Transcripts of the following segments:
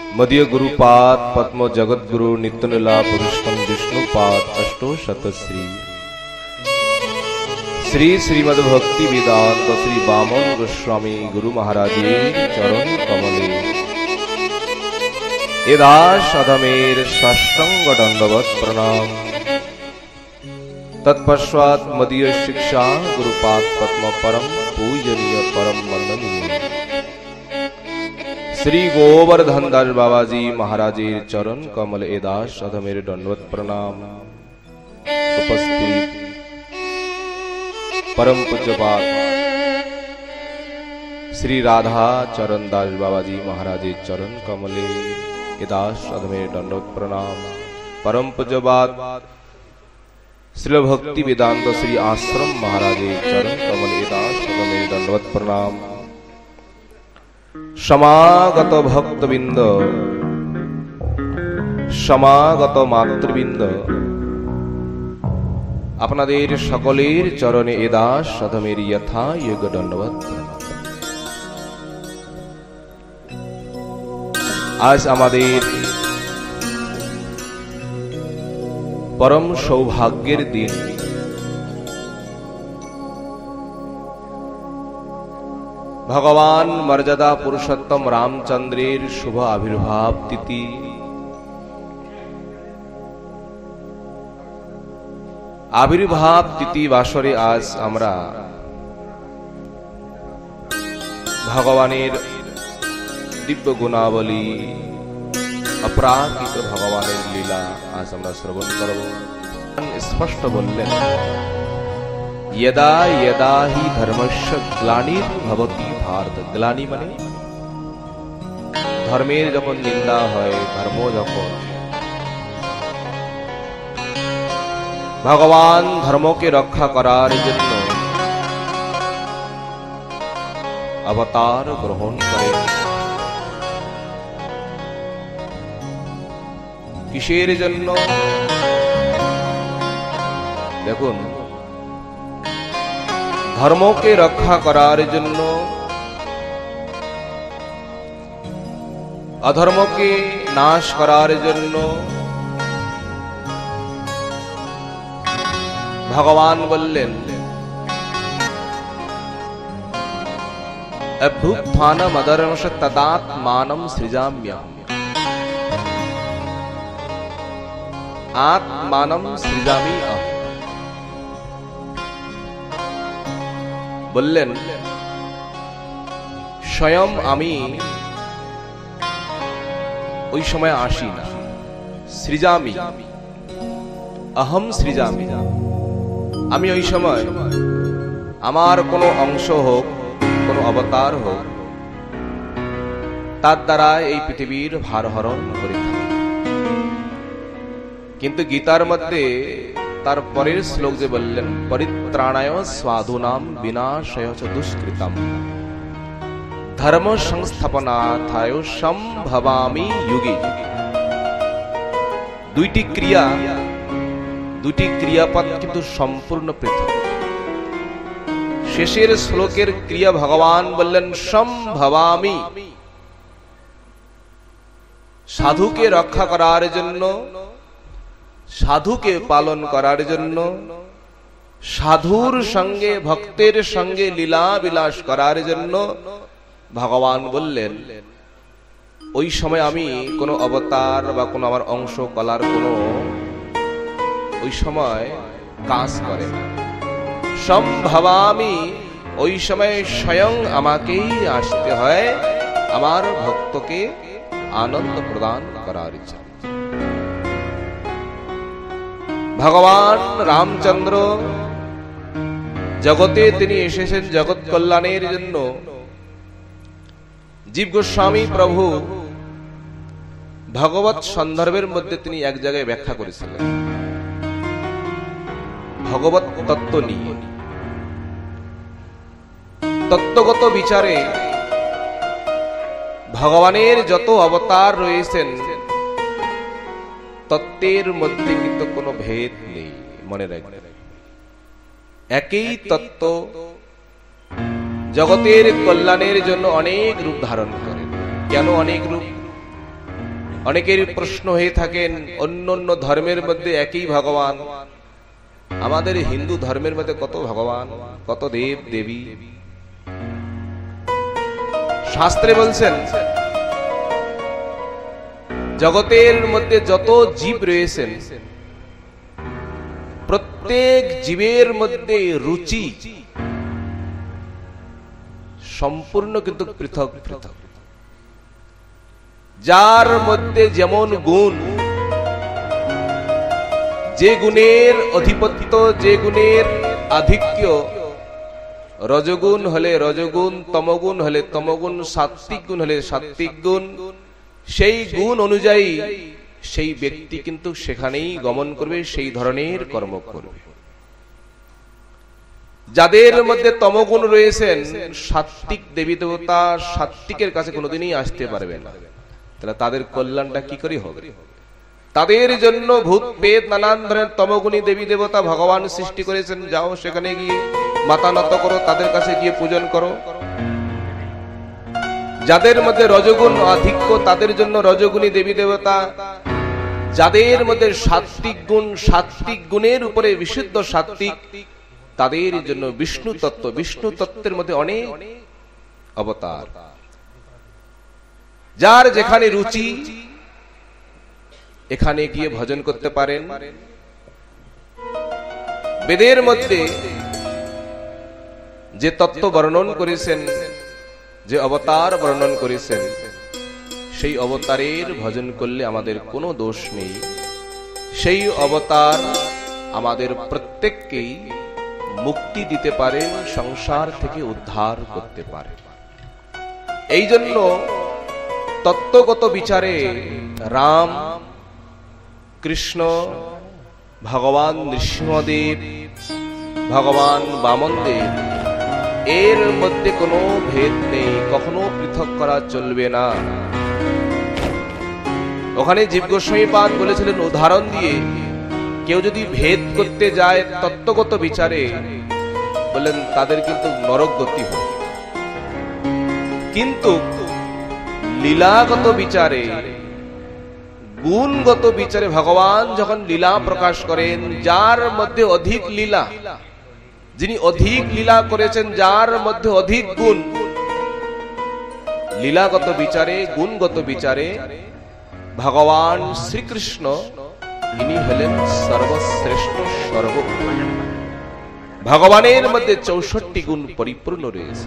मदीय गुरुपाद पद्म जगत गुरु नित्यलीला पुरुषोत्तम विष्णुपाद अष्टोशत श्री श्रीमद् भक्ति वेदांत श्री वामन गोस्वामी गुरु महाराज चरण कमले एदास अधमेर साष्टांग दंडवत प्रणाम। तत्पश्चात मदीय शिक्षा गुरुपाद पद्म परम पूजनीय परम वंदनीय श्री गोवर्धन दास बाबाजी महाराजेर चरण कमल एदास अधमेर दंडवत प्रणाम। उपस्थित परम पूज्यपाद श्री राधा चरण दास बाबाजी महाराजेर चरण कमले एदास अधमेर दंडवत प्रणाम। परम पूज्यपाद श्री भक्ति वेदांत श्री आश्रम महाराजेर चरण कमल एदास अधमेर दंडवत प्रणाम। समागत भक्तबिंद समागत मातृबिंद আপনাদের সকলের চরণে এদাস সাধমের যথা যোগ্য দণ্ডবত। আজ আমাদের পরম সৌভাগ্যের দিন। भगवान मर्यादा पुरुषोत्तम रामचंद्रेर शुभ आविर्भाव तिथि। आविर्भाव तिथि बासरे आज आमरा भगवानेर दिव्य गुणावली अपराकृत भगवानेर लीला आज आमरा श्रवण करब। स्पष्ट बोललेन यदा यदा हि धर्मस्य ग्लानिर्भवति भारत। ग्लानि माने धर्मेर जखन निंदा हय, धर्म जखन भगवान धर्म के रक्षा करार जन्य अवतार ग्रहण करें। किसेर जन्य देखुन धर्म के रक्षा करार जन्य, अधर्म के नाश करार जन्य भगवान बोलें अभ्युत्थानम् अधर्मस्य तदात्मानं सृजाम्यहम्। आत्मानं सृजामि अहम्। बोलें स्वयं आमी ओई समय आसि ना, सृजामि अहम सृजामि। आमी ओई समय आमार कोनो अंश होक कोनो अवतार होक तार द्वारा এই পৃথিবীর ভার হরণ করে থাকি। কিন্তু গীতার মধ্যে তার পরের শ্লোক যে বললেন পরিত্রাণায় সাধুনাম বিনাশায় চ দুষ্কৃতম ধর্ম সংস্থাপনার্থায় সম্ভবামি যুগে। দুইটি ক্রিয়া, দুটি ক্রিয়াপদ কিন্তু সম্পূর্ণ পৃথক। শেষের শ্লোকের ক্রিয়া ভগবান বললেন সম্ভবামি। সাধুকে রক্ষা করার জন্য, সাধুকে পালন করার জন্য, সাধুর সঙ্গে ভক্তের সঙ্গে লীলা বিলাস করার জন্য ভগবান বললেন ওই সময় আমি কোনো অবতার বা কোনো আমার অংশ কলার কোনো ওই সময় কাজ করে না। সম্ভবামি ওই সময় স্বয়ং আমাকেই আসতে হয় আমার ভক্তকে আনন্দ প্রদান করার ইচ্ছা। ভগবান রামচন্দ্র জগতে তিনি এসেছেন জগৎ কল্যাণের জন্য। জীব গোস্বামী প্রভু ভগবত সন্দর্ভের মধ্যে তিনি এক জায়গায় ব্যাখ্যা করেছিলেন ভগবত তত্ত্ব নিয়ে। তত্ত্বগত বিচারে ভগবানের যত অবতার রয়েছেন তত্ত্বের মধ্যে কিন্তু কোনো ভেদ নেই। মনে রাখবেন একই তত্ত্ব জগতের কল্যাণের জন্য অনেক রূপ ধারণ করেন। কেন অনেক রূপ? অনেকের প্রশ্ন হয়ে থাকেন অন্য অন্য ধর্মের মধ্যে একই ভগবান, আমাদের হিন্দু ধর্মের মধ্যে কত ভগবান, কত দেব দেবী। শাস্ত্রে বলছেন জগতের মধ্যে যত জীব রয়েছেন প্রত্যেক জীবের মধ্যে রুচি সম্পূর্ণ কিন্তু পৃথক পৃথক। যার মধ্যে যেমন গুণ, যে গুণের অধিপত্য, যে গুণের আধিক্য, রজগুণ হলে রজগুণ, তমগুণ হলে তমগুণ, সাত্বিক গুণ হলে সাত্বিক গুণ, সেই গুণ অনুযায়ী সেই ব্যক্তি কিন্তু সেখানেই গমন করবে, সেই ধরনের কর্ম করবে। যাদের মধ্যে তমগুণ রয়েছেন, সাত্বিক দেবী দেবতা সাত্বিকের কাছে কোনোদিনই আসতে পারবে না। তাহলে তাদের কল্যাণটা কি করে হবে? তাদের জন্য ভূত পেত নানান ধরনের তমগুণী দেবী দেবতা ভগবান সৃষ্টি করেছেন। যাও সেখানে গিয়ে মাথা নত করো, তাদের কাছে গিয়ে পূজন করো। যাদের মধ্যে রজগুণ আধিক্য তাদের জন্য রজগুণী দেবী দেবতা, যাদের মধ্যে সাত্বিক গুণ, সাত্বিক গুণের উপরে বিশুদ্ধ সাত্বিক, তাদের জন্য বিষ্ণু তত্ত্ব, বিষ্ণু তত্ত্বের মধ্যে অনেক অবতার। যার যেখানে রুচি এখানে গিয়ে ভজন করতে পারেন। বেদের মধ্যে যে তত্ত্ব বর্ণন করেছেন, যে অবতার বর্ণন করেছেন, সেই অবতারের ভজন করলে আমাদের কোনো দোষ নেই। সেই অবতার আমাদের প্রত্যেককেই মুক্তি দিতে পারেন, সংসার থেকে উদ্ধার করতে পারে। এই জন্য তত্ত্বগত বিচারে রাম, কৃষ্ণ, ভগবান নৃসিংহদেব, ভগবান বামনদেব, এর মধ্যে কোনো ভেদ নেই, কখনো পৃথক করা চলবে না। ওখানে জীব গোস্বামী পাদ বলেছিলেন উদাহরণ দিয়ে, কেউ যদি ভেদ করতে যায় তত্ত্বগত বিচারে, বললেন তাদের কিন্তু নরক গতি হয়। কিন্তু লীলাগত বিচারে, গুণগত বিচারে ভগবান যখন লীলা প্রকাশ করেন, যার মধ্যে অধিক লীলা, যিনি অধিক লীলা করেছেন, যার মধ্যে অধিক গুণ, লীলাগত বিচারে, গুণগত বিচারে ভগবান শ্রীকৃষ্ণ ইনি হলেন সর্বশ্রেষ্ঠ, সর্বোত্তম। ভগবানের মধ্যে 64 গুণ পরিপূর্ণ রয়েছে।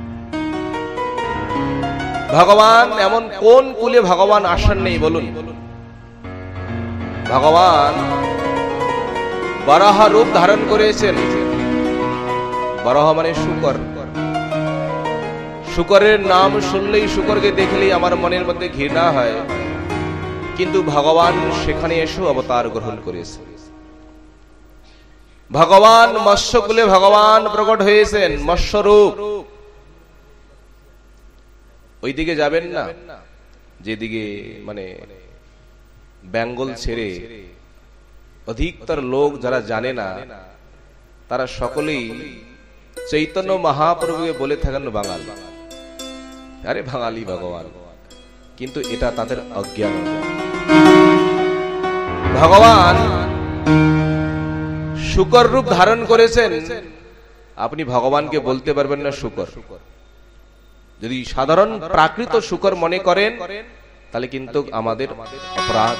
ভগবান এমন কোন কুলে ভগবান আসেন নেই বলুন? ভগবান বরাহ রূপ ধারণ করেছেন। বরাহ মানে শুকর। শুকরের নাম শুনলেই, শুকরকে দেখলেই আমার মনের মধ্যে ঘৃণা হয়, কিন্তু ভগবান সেখানে এসে অবতার গ্রহণ করেছে। ভগবান মৎস্যকুলে ভগবান প্রকট হয়েছেন, মৎস্যরূপ। ওইদিকে যাবেন না যেদিকে মানে বেঙ্গল ছেড়ে অধিকতর লোক যারা জানে না, তারা সকলেই চৈতন্য মহাপ্রভুকে বলে থাকেন বাঙাল। আরে বাঙালি ভগবান, কিন্তু এটা তাদের অজ্ঞান। ভগবান শুকর রূপ ধারণ করেছেন। আপনি ভগবানকে বলতে পারবেন না শুকর। যদি সাধারণ প্রাকৃত শুকর মনে করেন, তাহলে কিন্তু আমাদের অপরাধ।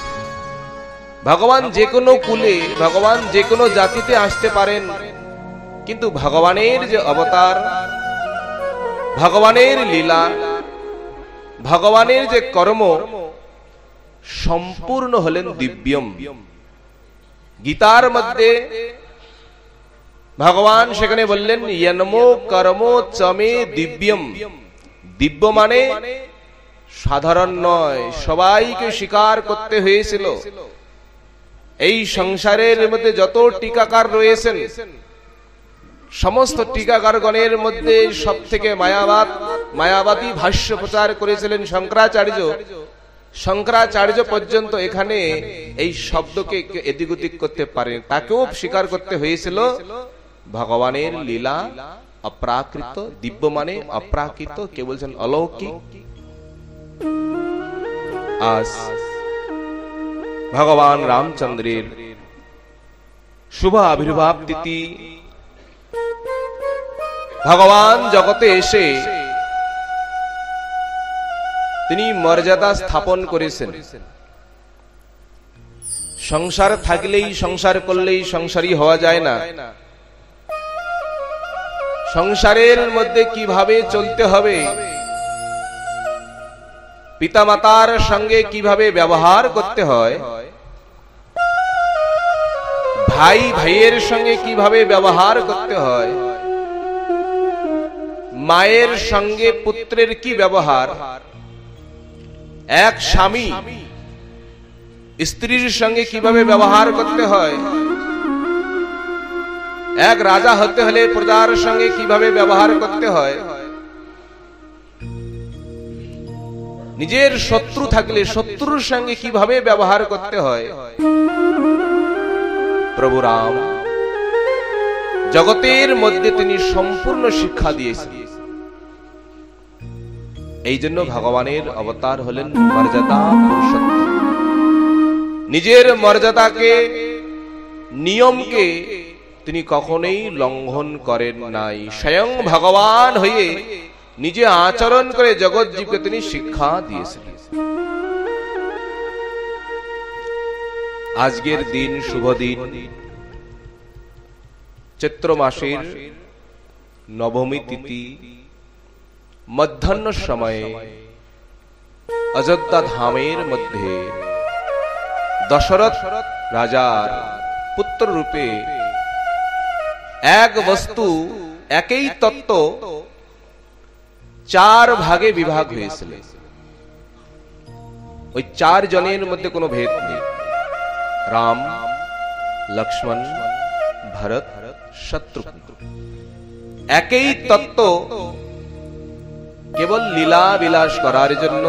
ভগবান যে কোনো কুলে, ভগবান যে কোনো জাতিতে আসতে পারেন, কিন্তু ভগবানের যে অবতার, ভগবানের লীলা, ভগবানের যে কর্ম সম্পূর্ণ হলেন দিব্যম। গীতার মধ্যে ভগবান সেখানে বললেন ইয়নমো কর্ম চমে দিব্যম। দিব্য মানে সাধারণ নয়, সবাইকে স্বীকার করতে হয়েছিল। এই সংসারের মধ্যে যত টিকাকার রয়েছেন, সমস্ত টিকাকারগণের মধ্যে সব থেকে মায়াবাদী ভাষ্য প্রচার করেছিলেন শঙ্করাচার্য। শঙ্করাচার্য পর্যন্ত এখানে এই শব্দকে এদিক ওদিক করতে পারেন, তাকেও স্বীকার করতে হয়েছিল। ভগবানের লীলা অপ্রাকৃত, দিব্য মানে অপ্রাকৃত, কে বলছেন অলৌকিক। আজ ভগবান রামচন্দ্রের শুভ আবির্ভাব তিথি। ভগবান জগতে এসে তিনি মর্যাদা স্থাপন করেছেন। সংসার থাকলেই, সংসার করলেই সংসারী হওয়া যায় না। সংসারের মধ্যে কিভাবে চলতে হবে, পিতামাতার সঙ্গে কিভাবে ব্যবহার করতে হয়, ভাই ভাইয়ের সঙ্গে কিভাবে ব্যবহার করতে হয়, মায়ের সঙ্গে পুত্রের কি ব্যবহার, এক স্বামী স্ত্রীর সঙ্গে কিভাবে ব্যবহার করতে হয়, এক রাজা হতে হলে প্রজার সঙ্গে কিভাবে ব্যবহার করতে হয়, নিজের শত্রু থাকলে শত্রুর সঙ্গে কিভাবে ব্যবহার করতে হয়, প্রভু রাম জগতের মধ্যে তিনি সম্পূর্ণ শিক্ষা দিয়েছেন। এই জন্য ভগবানের অবতার হলেন মর্যাদা পুরুষোত্তম। নিজের মর্যাদাকে, নিয়মকে তিনি কখনোই লঙ্ঘন করেন নাই। স্বয়ং ভগবান হয়ে নিজে আচরণ করে জগৎ জীবকে তিনি শিক্ষা দিয়েছেন। আজকের দিন শুভ দিন, চৈত্র মাসের নবমী তিথি, মধ্যাহ্ন সময়ে অযোধ্যা ধামের মধ্যে দশরথ রাজার পুত্র রূপে এক বস্তু, একই তত্ত্ব চার ভাগে বিভাগ হয়েছিল। ওই চার জনের মধ্যে কোনো ভেদ নেই। রাম, লক্ষ্মণ, ভরত, শত্রুঘ্ন, একই তত্ত্ব কেবল লীলা বিলাস করার জন্য,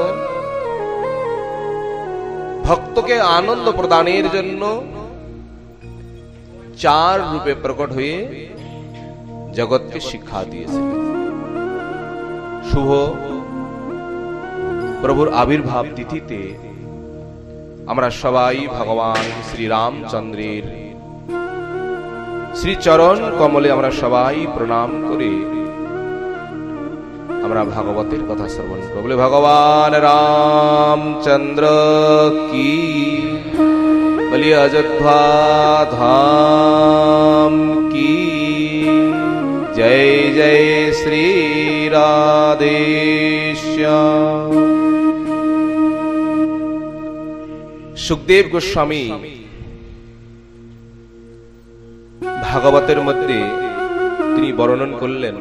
ভক্তকে আনন্দ প্রদানের জন্য চার রূপে প্রকট হয়ে জগৎকে শিক্ষা দিয়েছিলেন। শুভ প্রভুর আবির্ভাব তিথিতে আমরা সবাই ভগবান শ্রী রামচন্দ্রের শ্রী চরণ কমলে আমরা সবাই প্রণাম করে আমরা ভাগবতের কথা শ্রবণ করব। বলে ভগবান রামচন্দ্র কি, বলি অযোধ্যা ধাম কি, জয় জয় শ্রী রাধেশ্যাম। সুখদেব গোস্বামী ভাগবতের মধ্যে তিনি বর্ণন করলেন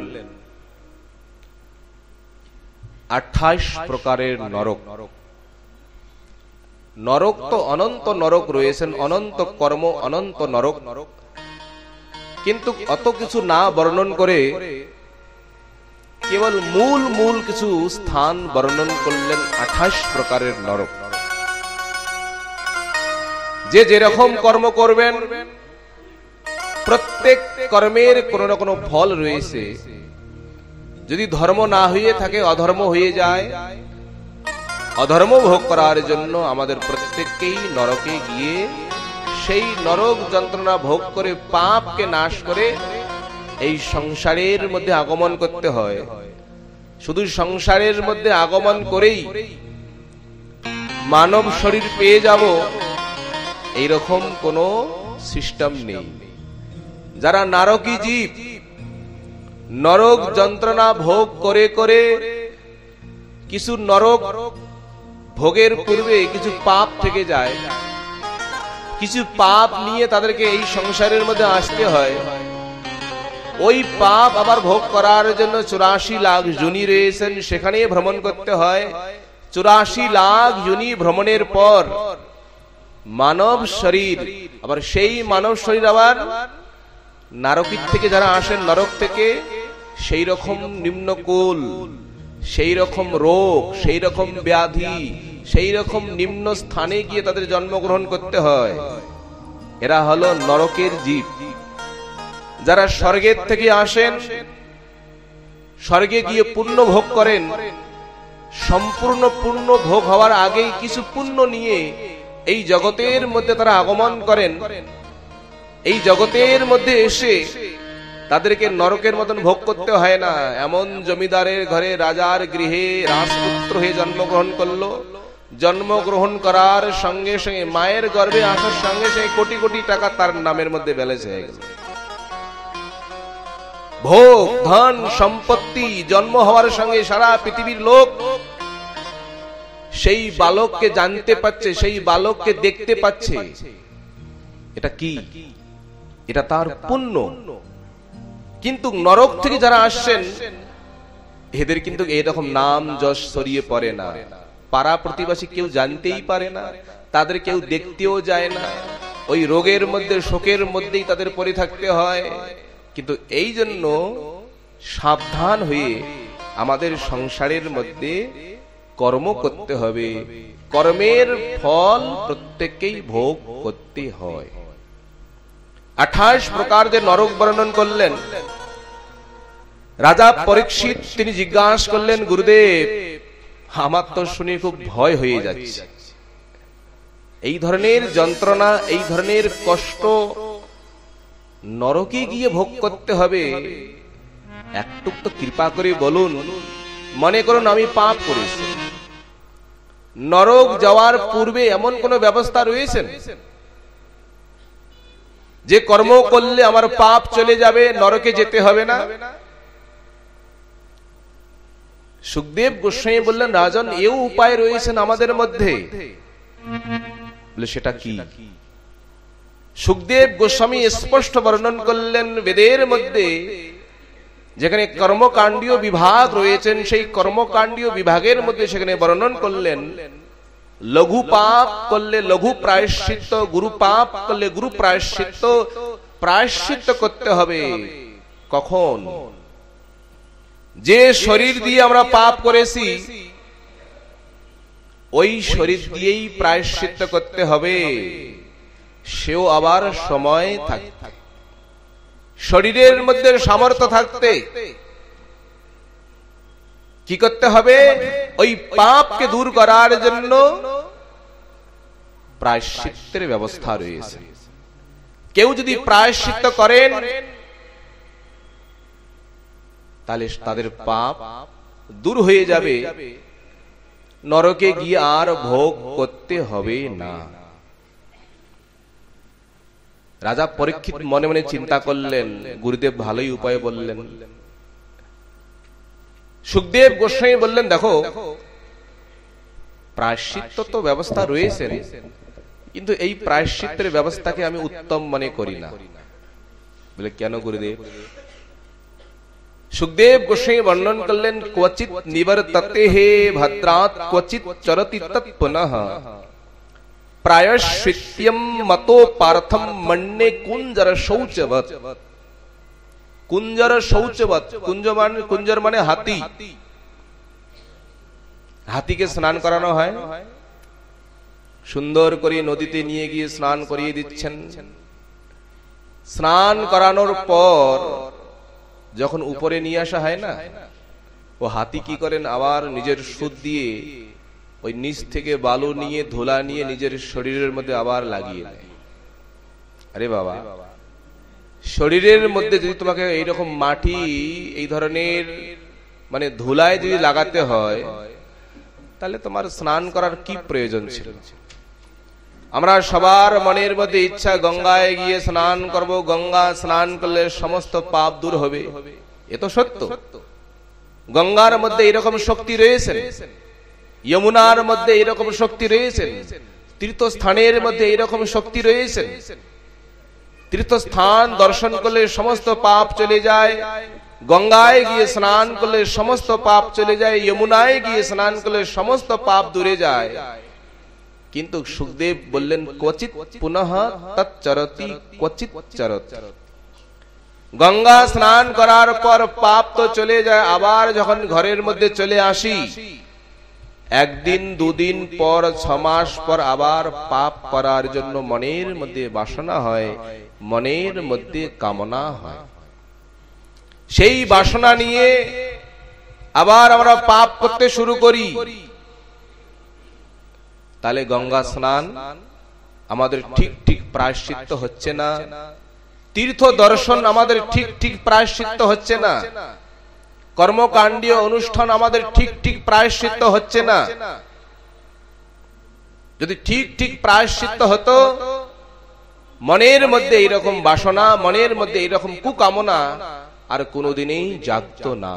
28 প্রকারের নরক। নরক তো অনন্ত নরক রয়েছেন, অনন্ত কর্ম, অনন্ত নরক। কিন্তু অত কিছু না বর্ণন করে কেবল মূল মূল কিছু স্থান বর্ণন করলেন 28 প্রকারের নরক। যে যেরকম কর্ম করবেন, প্রত্যেক কর্মের কোনো না কোনো ফল রয়েছে। যদি ধর্ম না হয়ে থাকে, অধর্ম হয়ে যায়, অধর্ম ভোগ করার জন্য আমাদের প্রত্যেককেই নরকে গিয়ে সেই নরক যন্ত্রণা ভোগ করে পাপকে নাশ করে এই সংসারের মধ্যে আগমন করতে হয়। শুধু সংসারের মধ্যে আগমন করেই মানব শরীর পেয়ে যাব এইরকম কোনো সিস্টেম নেই। যারা নরকী জীব, নরক যন্ত্রণা ভোগ করে করে কিছু নরক ভোগের পূর্বে কিছু পাপ থেকে যায়, কিছু পাপ নিয়ে তাদেরকে এই সংসারের মধ্যে আসতে হয়। ওই পাপ আবার ভোগ করার জন্য 84 লাখ যোনি রয়েছেন, সেখানে ভ্রমণ করতে হয়। 84 লাখ যোনি ভ্রমণের পর মানব শরীর, আবার সেই মানব শরীর আবার নরকীর থেকে যারা আসেন, নরক থেকে, সেই রকম নিম্নকুল, সেই রকম রোগ, সেই রকম ব্যাধি, সেই রকম নিম্ন স্থানে গিয়ে তাদের জন্মগ্রহণ করতে হয়। এরা হলো নরকের জীব। যারা স্বর্গের থেকে আসেন, স্বর্গে গিয়ে পুণ্য ভোগ করেন, সম্পূর্ণ পূর্ণ ভোগ হওয়ার আগেই কিছু পুণ্য নিয়ে এই জগতের মধ্যে তারা আগমন করেন। এই জগতের মধ্যে এসে তাদেরকে নরকের মতন ভোগ করতে হয় না। এমন জমিদারের ঘরে রাজার গৃহে রাজপুত্র হয়ে জন্মগ্রহণ করলো। জন্মগ্রহণ করার সঙ্গে সঙ্গে মায়ের গর্ভে আসার সঙ্গে সঙ্গে কোটি কোটি টাকা তার নামের মধ্যে ব্যালেন্স হয়ে গেল। ভোগ, ধন, সম্পত্তি, জন্ম হওয়ার সঙ্গে সারা পৃথিবীর লোক সেই বালককে জানতে পাচ্ছে, সেই বালককে দেখতে পাচ্ছে। এটা কি? এটা তার পুণ্য। কিন্তু নরক থেকে যারা আসছেন এদের কিন্তু এরকম নাম যশ ছড়িয়ে পড়ে না। পাড়া প্রতিবেশী কেউ জানতেই পারে না, তাদের কেউ দেখতেও যায় না। ওই রোগের মধ্যে, শোকের মধ্যেই তাদের পড়ে থাকতে হয়। কিন্তু এই জন্য সাবধান হয়ে আমাদের সংসারের মধ্যে কর্ম করতে হবে। কর্মের ফল প্রত্যেককেই ভোগ করতে হয়। 28 প্রকার যে নরক বর্ণন করলেন। রাজা পরীক্ষিত তিনি জিজ্ঞাসা করলেন, গুরুদেব আমার তো শুনে খুব ভয় হয়ে যাচ্ছে। এই ধরনের যন্ত্রণা, এই ধরনের কষ্ট নরকে গিয়ে ভোগ করতে হবে, একটু তো কৃপা করে বলুন। মনে করুন আমি পাপ করেছি, নরক যাওয়ার পূর্বে এমন কোন ব্যবস্থা রয়েছে যে কর্ম করলে আমার পাপ চলে যাবে, নরকে যেতে হবে না? সুখদেব গোস্বামী বললেন, রাজন এও উপায় রয়েছেন আমাদের মধ্যে। বলে সেটা কি? সুখদেব গোস্বামী স্পষ্ট বর্ণন করলেন বেদের মধ্যে যেখানে কর্মকাণ্ডীয় বিভাগ রয়েছেন, সেই কর্মকাণ্ডীয় বিভাগের মধ্যে সেখানে বর্ণন করলেন লঘু পাপ করলে লঘু প্রায়শ্চিত্ত, গুরু পাপ করলে গুরু প্রায়শ্চিত্ত। প্রায়শ্চিত্ত করতে হবে কখন? যে শরীর দিয়ে আমরা পাপ করেছি ওই শরীর দিয়েই প্রায়শ্চিত্ত করতে হবে। সেও আবার সময় থাকতে, শরীরের মধ্যে সামর্থ্য থাকতে কি করতে হবে? ওই পাপকে দূর করার জন্য প্রায়শ্চিত্তের ব্যবস্থা রয়েছে। কেউ যদি প্রায়শ্চিত্ত করেন তাহলে তাদের পাপ দূর হয়ে যাবে, নরকে গিয়ে আর ভোগ করতে হবে না। রাজা পরীক্ষিত মনে মনে চিন্তা করলেন, গুরুদেব ভালোই উপায় বললেন। সুখদেব গোস্বামী বললেন, দেখো প্রায়শ্চিত্ত তো ব্যবস্থা রয়েছে, কিন্তু এই প্রায়শ্চিত্তের ব্যবস্থাকে আমি উত্তম মনে করি না। বলে কেন গুরুদেব? সুখদেব গোস্বামী বর্ণন করলেন, ক্বচিৎ নিবর্ততে হে ভদ্রাৎ ক্বচিৎ চরতি তৎ পুনঃ প্রায়শ্চিত্যম মতো পার্থম মন্যে কুঞ্জর শৌচবৎ। কুঞ্জর শৌচবৎ, কুঞ্জর মানে হাতি। হাতিকে স্নান করানো হয়, সুন্দর করে নদীতে নিয়ে গিয়ে স্নান করিয়ে দিচ্ছেন। স্নান করানোর পর যখন উপরে নিয়ে আসা হয় না, ও হাতি কি করেন, আবার নিজের সুদ দিয়ে ওই নিচ থেকে বালু নিয়ে, ধুলা নিয়ে নিজের শরীরের মধ্যে আবার লাগিয়ে দেয়। আরে বাবা, শরীরের মধ্যে যদি তোমাকে এইরকম মাটি, এই ধরনের মানে ধুলায় যদি লাগাতে হয়, তাহলে তোমার স্নান করার কি প্রয়োজন ছিল? আমরা সবার মনের মধ্যে ইচ্ছা গঙ্গায় গিয়ে স্নান করব, গঙ্গা স্নান করলে সমস্ত পাপ দূর হবে। এ তো সত্য। গঙ্গার মধ্যে এরকম শক্তি রয়েছে, যমুনার মধ্যে এরকম শক্তি রয়েছে, তীর্থস্থানের মধ্যে এরকম শক্তি রয়েছে। তীর্থস্থান দর্শন করলে সমস্ত পাপ চলে যায়, গঙ্গায় গিয়ে স্নান করলে সমস্ত পাপ চলে যায়, যমুনায় গিয়ে স্নান করলে সমস্ত পাপ দূরে যায়। কিন্তু সুখদেব বললেন, ক্বচিৎ পুনঃ তচ্চরতি ক্বচিৎ চরতি। গঙ্গা স্নান করার পর পাপ তো চলে যায়, আবার যখন ঘরের মধ্যে চলে আসি, একদিন দুদিন পর, 6 মাস পর আবার পাপ করার জন্য মনের মধ্যে বাসনা হয়, মনের মধ্যে কামনা হয়। সেই বাসনা নিয়ে আবার আমরা পাপ করতে শুরু করি, তাহলে গঙ্গা স্নান আমাদের ঠিক ঠিক প্রায়শ্চিত্ত হচ্ছে না, তীর্থ দর্শন আমাদের ঠিক ঠিক প্রায়শ্চিত্ত হচ্ছে না, কর্মকাণ্ডীয় অনুষ্ঠান আমাদের ঠিক ঠিক প্রায়শ্চিত্ত হচ্ছে না। যদি ঠিক ঠিক প্রায়শ্চিত্ত হতো, মনের মধ্যে এইরকম বাসনা, মনের মধ্যে এইরকম কুকামনা আর কোনোদিনই জাগতো না।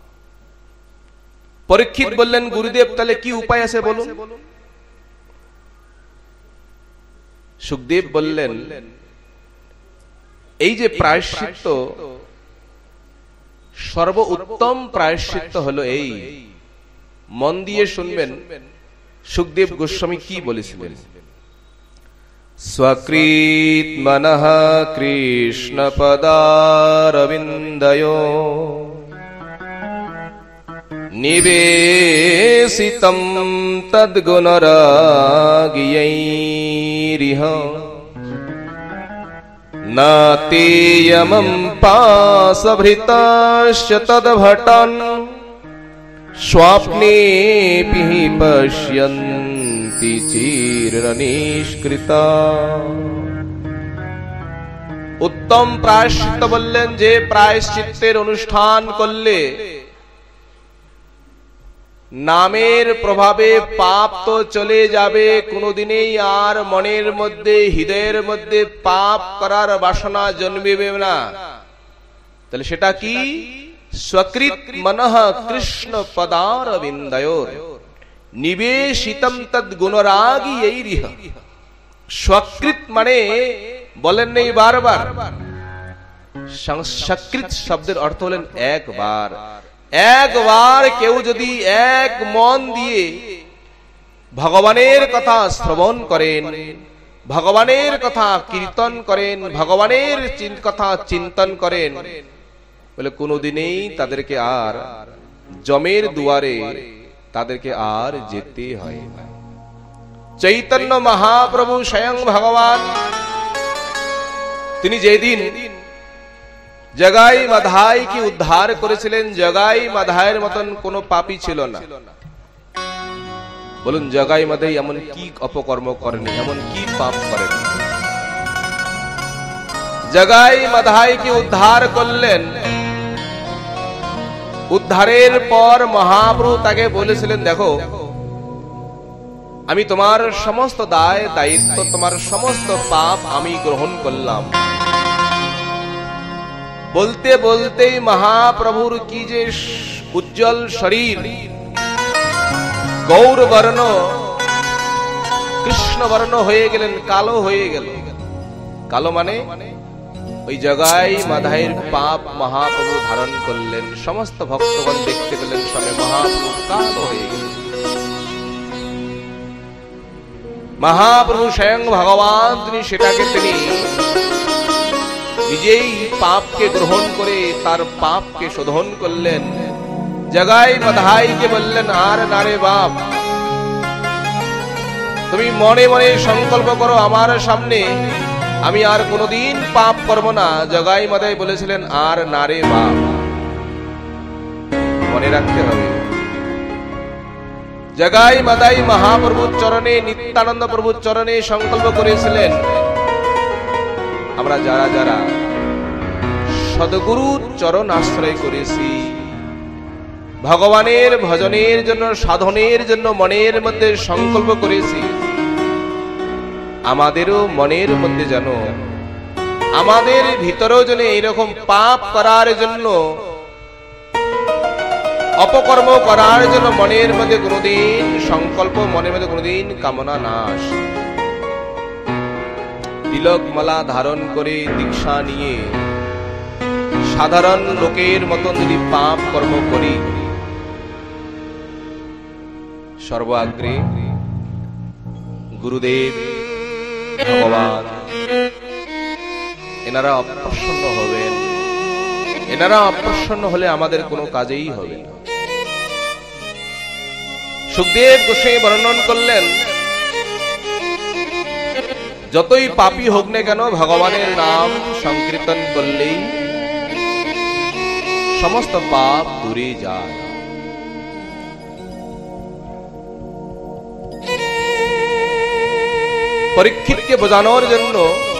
পরীক্ষিত বললেন, গুরুদেব তাহলে কি উপায় আছে বলুন। সুখদেব বললেন, এই যে প্রায়শ্চিত্ত, সর্বোত্তম প্রায়শ্চিত্ত হলো এই। মন দিয়ে শুনবেন সুখদেব গোস্বামী কি বলেছিলেন। স্বকৃত মনঃ কৃষ্ণ পদারবিন্দয়ো নিবেশিতম তদ্গুণরাগিয়ৈরিহ নাতেয়মম পাশভৃতাশ্চ তদ্ভটন স্বপ্নেপি পশ্যন্তি চিরনিষ্কৃতা। উত্তম প্রায়শ্চিত্ত বললেন, যে প্রায়শ্চিত্তের অনুষ্ঠান করলে নামের প্রভাবে পাপ তো চলে যাবে, কোনোদিনই আর মনের মধ্যে, হৃদয়ের মধ্যে পাপ করার বাসনা জন্মিবে না। তাহলে সেটা কি? স্বকৃত মনঃ কৃষ্ণ পদারবিন্দয়োর নিবেশিতম তদ্গুণরাগিয়ৈরিহ। স্বকৃত মানে বলেন নেই বারবার, সংস্কৃত শব্দের অর্থ হলেন একবার। একবার কেউ যদি এক মন দিয়ে ভগবানের কথা শ্রবণ করেন, ভগবানের কথা কীর্তন করেন, ভগবানের কথা চিন্তন করেন, বলে কোনোদিনই তাদেরকে আর যমের দুয়ারে তাদেরকে আর যেতে হয় না। চৈতন্য মহাপ্রভু স্বয়ং ভগবান, তিনি যেদিন জগাই মাধাই কি উদ্ধার করেছিলেন, জগাই মাধাইয়ের মতন কোন পাপী ছিল না। বলুন, জগাই মাধাই এমন কি অপকর্ম করেনি, এমন কি পাপ করেনি? জগাই মাধাই কি উদ্ধার করলেন। উদ্ধারের পর মহাপ্রভু তাকে বলেছিলেন, দেখো আমি তোমার সমস্ত দায় দায়িত্ব, তোমার সমস্ত পাপ আমি গ্রহণ করলাম। বলতে বলতেই মহাপ্রভুর কি যে উজ্জ্বল শরীর, গৌরবর্ণ কৃষ্ণবর্ণ হয়ে গেলেন, কালো হয়ে গেল। কালো মানে ওই জগাই মাধাইয়ের পাপ মহাপ্রভু ধারণ করলেন। সমস্ত ভক্তগণ দেখতে পেলেন সবে মহাপ্রভু কালো হয়ে গেলেন। মহাপ্রভু স্বয়ং ভগবান, তিনি সেটাকে তিনি নিজেই পাপকে গ্রহণ করে তার পাপকে শোধন করলেন। জগাই মাধাইকে বললেন, আর নারে বাপ, তুমি মনে মনে সংকল্প করো আমার সামনে আমি আর কোনোদিন পাপ করব না। জগাই মাধাই বলেছিলেন, আর নারে বাপ। মনে রাখতে হবে, জগাই মাধাই মহাপ্রভুর চরণে, নিত্যানন্দ প্রভুর চরণে সংকল্প করেছিলেন। আমরা যারা যারা সদ্গুরুর চরণ আশ্রয় করেছি, ভগবানের ভজনের জন্য, সাধনের জন্য মনের মধ্যে সংকল্প করেছি, আমাদেরও মনের মধ্যে যেন, আমাদের ভিতরেও যেন এইরকম পাপ করার জন্য, অপকর্ম করার জন্য মনের মধ্যে কোনোদিন সংকল্প, মনের মধ্যে কোনোদিন কামনা না আসে। তিলক মালা ধারণ করে দীক্ষা নিয়ে সাধারণ লোকের মতন যদি পাপ কর্ম করি, সর্বাগ্রে গুরুদেব ভগবান এনারা অপ্রসন্ন হবেন। এনারা অপ্রসন্ন হলে আমাদের কোনো কাজেই হবে না। সুখদেব গোস্বামী বর্ণন করলেন, যতই পাপী হোক না কেন ভগবানের নাম সংকীর্তন করলেই সমস্ত পাপ দূরে যায়। পরীক্ষিতকে বোঝানোর জন্য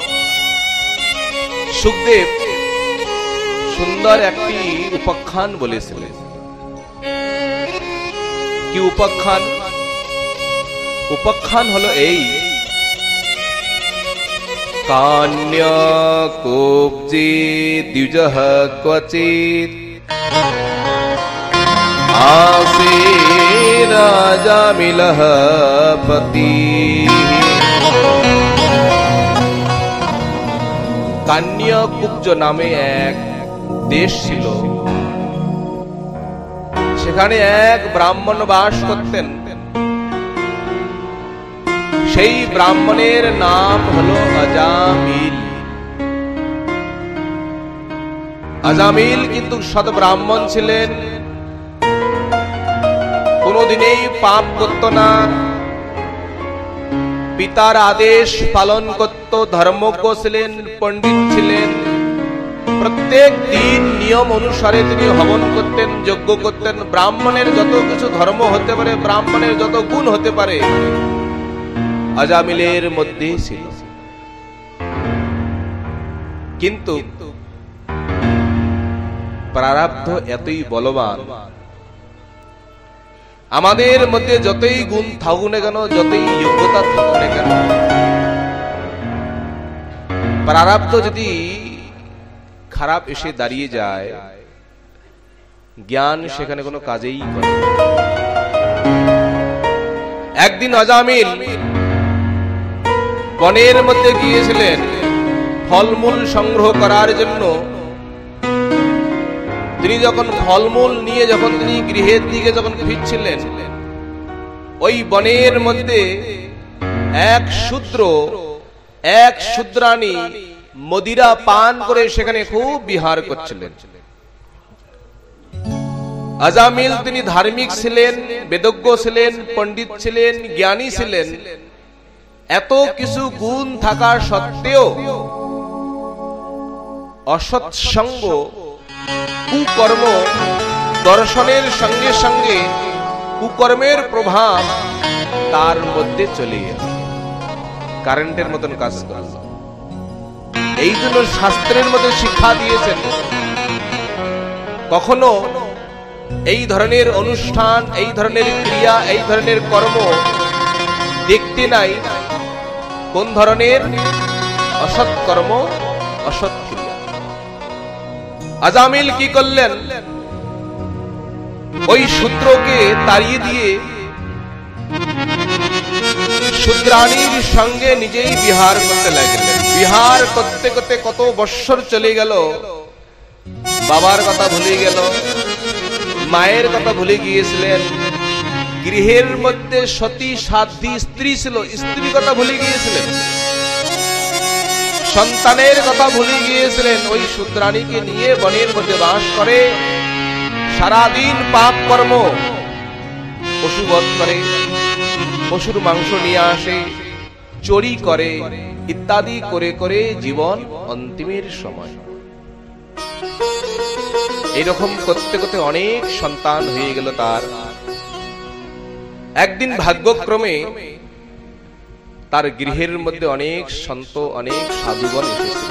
সুখদেব সুন্দর একটি উপাখ্যান বলেছিলেন। কি উপাখ্যান? উপাখ্যান হলো এই, কান্যকুব্জে দ্বিজঃ ক্বচিৎ আসে রাজামিলঃ পতিঃ। কান্যকুব্জ নামে এক দেশ ছিল, সেখানে এক ব্রাহ্মণ বাস করতেন। সেই ব্রাহ্মণের নাম হলো আজামিল। আজামিল কিন্তু সৎ ব্রাহ্মণ ছিলেন, কোনদিনেই পাপ করত না, পিতার আদেশ পালন করত, ধর্মজ্ঞ ছিলেন, পণ্ডিত ছিলেন। প্রত্যেক দিন নিয়ম অনুসারে তিনি হবন করতেন, যজ্ঞ করতেন। ব্রাহ্মণের যত কিছু ধর্ম হতে পারে, ব্রাহ্মণের যত গুণ হতে পারে, আজামিলের মধ্যে ছিল। কিন্তু প্রারব্ধ এতই বলবান, আমাদের মধ্যে যতই গুণ থাকুক না কেন, যতই যোগ্যতা থাকুক না কেন, প্রারব্ধ যদি খারাপ এসে দাঁড়িয়ে যায়, জ্ঞান সেখানে কোনো কাজেই করে। একদিন আজামিল বনের মধ্যে গিয়েছিলেন ফলমূল সংগ্রহ করার জন্য। তিনি যখন ফলমূল নিয়ে যখন তিনি গৃহের দিকে যখন ফিরছিলেন, ওই বনের মধ্যে এক শূদ্র এক শূদ্রাণী মদিরা পান করে সেখানে খুব বিহার করছিলেন। আজামিল তিনি ধার্মিক ছিলেন, বেদজ্ঞ ছিলেন, পণ্ডিত ছিলেন, জ্ঞানী ছিলেন। এত কিছু গুণ থাকা সত্ত্বেও অসৎসঙ্গ, কুকর্ম দর্শনের সঙ্গে সঙ্গে কুকর্মের প্রভাব তার মধ্যে চলে গেল, কারেন্টের মতন কাজ করল। এই জন্য শাস্ত্রের মধ্যে শিক্ষা দিয়েছেন, কখনো এই ধরনের অনুষ্ঠান, এই ধরনের ক্রিয়া, এই ধরনের কর্ম দেখতে নাই কোন ধরনের অসৎ কর্ম, অসৎ ক্রিয়া। আজামিল কি করলেন? ওই শূদ্রকে তাড়িয়ে দিয়ে শূদ্রাণীর সঙ্গে নিজেই বিহার করতে লাগলেন। বিহার করতে করতে কত বৎসর চলে গেল, বাবার কথা ভুলে গেল, মায়ের কথা ভুলে গিয়েছিলেন, গৃহের মধ্যে সতী সাধ্বী স্ত্রী ছিল, স্ত্রীর কথা ভুলে গিয়েছিলেন, সন্তানের কথা ভুলে গিয়েছিলেন। ওই শূদ্রাণীকে নিয়ে বনের মধ্যে বাস করে, সারাদিন পাপ কর্ম, পশুবধ করে, পশুর মাংস নিয়ে আসে, চুরি করে, ইত্যাদি করে করে জীবন অন্তিমের সময়। এরকম করতে করতে অনেক সন্তান হয়ে গেল তার। একদিন ভাগ্যক্রমে তার গৃহের মধ্যে অনেক সন্ত, অনেক সাধুগণ এসেছিল।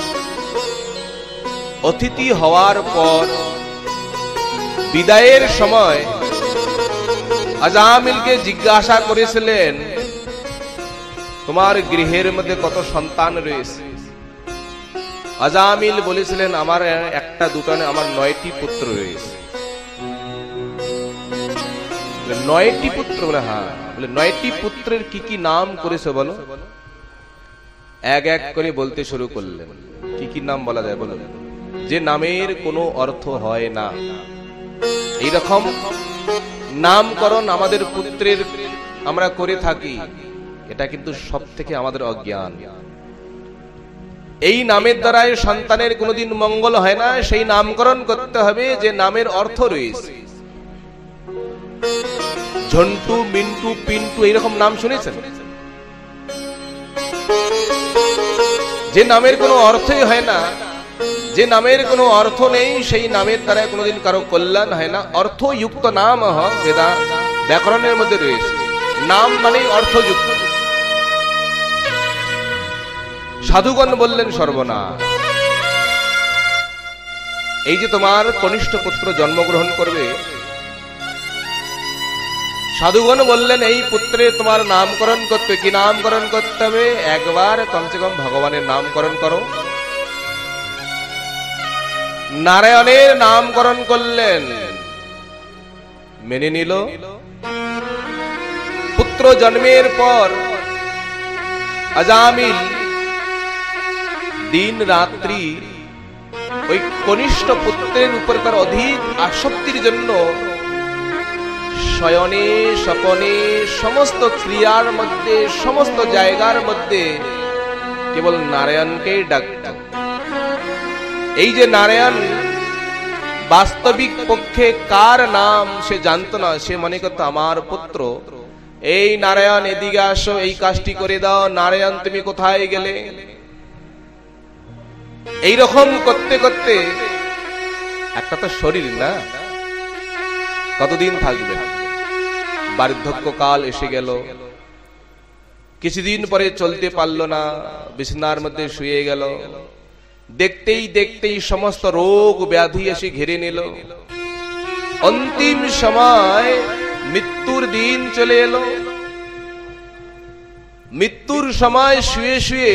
অতিথি হওয়ার পর বিদায়ের সময় আজামিলকে জিজ্ঞাসা করেছিলেন, তোমার গৃহের মধ্যে কত সন্তান রয়েছে? আজামিল বলেছিলেন, আমার একটা দুটো নয়, আমার 9টি পুত্র রয়েছে। 9টি পুত্র? বলে হ্যাঁ। বলে 9টি পুত্রের কি কি নাম করেছে বলো? এক এক করে বলতে শুরু করলেন। কি কি নাম বলা যায় বলো? যে নামের কোনো অর্থ হয় না, এইরকম নামকরণ আমাদের পুত্রের আমরা করে থাকি, এটা কিন্তু সব থেকে আমাদের অজ্ঞান। এই নামের দ্বারাই সন্তানের কোনোদিন মঙ্গল হয় না, সেই নামকরণ করতে হবে যে নামের অর্থ রয়েছে। ঝন্টু, মিন্টু, পিন্টু এইরকম নাম শুনেছেন? যে নামের কোনো অর্থই হয় না, যে নামের কোনো অর্থ নেই, সেই নামের দ্বারা কোনোদিন কারো কল্যাণ হয় না। অর্থযুক্ত নাম বেদা ব্যাকরণের মধ্যে রয়েছে। নাম মানে অর্থযুক্ত। সাধুগণ বললেন সর্বনাশ, এই যে তোমার কনিষ্ঠ পুত্র জন্মগ্রহণ করবে, সাধুগণ বললেন এই পুত্রের তোমার নামকরণ করতে, কি নামকরণ করতে হবে? একবার কমসে কম ভগবানের নামকরণ করো। নারায়ণের নামকরণ করলেন, মেনে নিল। পুত্র জন্মের পর আজামিল দিন রাত্রি ওই কনিষ্ঠ পুত্রের উপর তার অধিক আসক্তির জন্য শয়নে স্বপনে সমস্ত ক্রিয়ার মধ্যে সমস্ত জায়গার মধ্যে কেবল নারায়ণকেই ডাকত। এই যে নারায়ণ বাস্তবিক পক্ষে কার নাম সে জানত না, সে মনে করত আমার পুত্র। এই নারায়ণ এদিকে আসো, এই কাজটি করে দাও, নারায়ণ তুমি কোথায় গেলে? এইরকম করতে করতে একটা তো শরীর না, কতদিন থাকবে? বার্ধক্যকাল এসে গেল, কিছুদিন পরে চলতে পারল না, বিছানার মধ্যে শুয়ে গেল। দেখতেই দেখতেই সমস্ত রোগ ব্যাধি এসে ঘিরে নিল। অন্তিম সময় মৃত্যুর দিন চলে এলো। মৃত্যুর সময় শুয়ে শুয়ে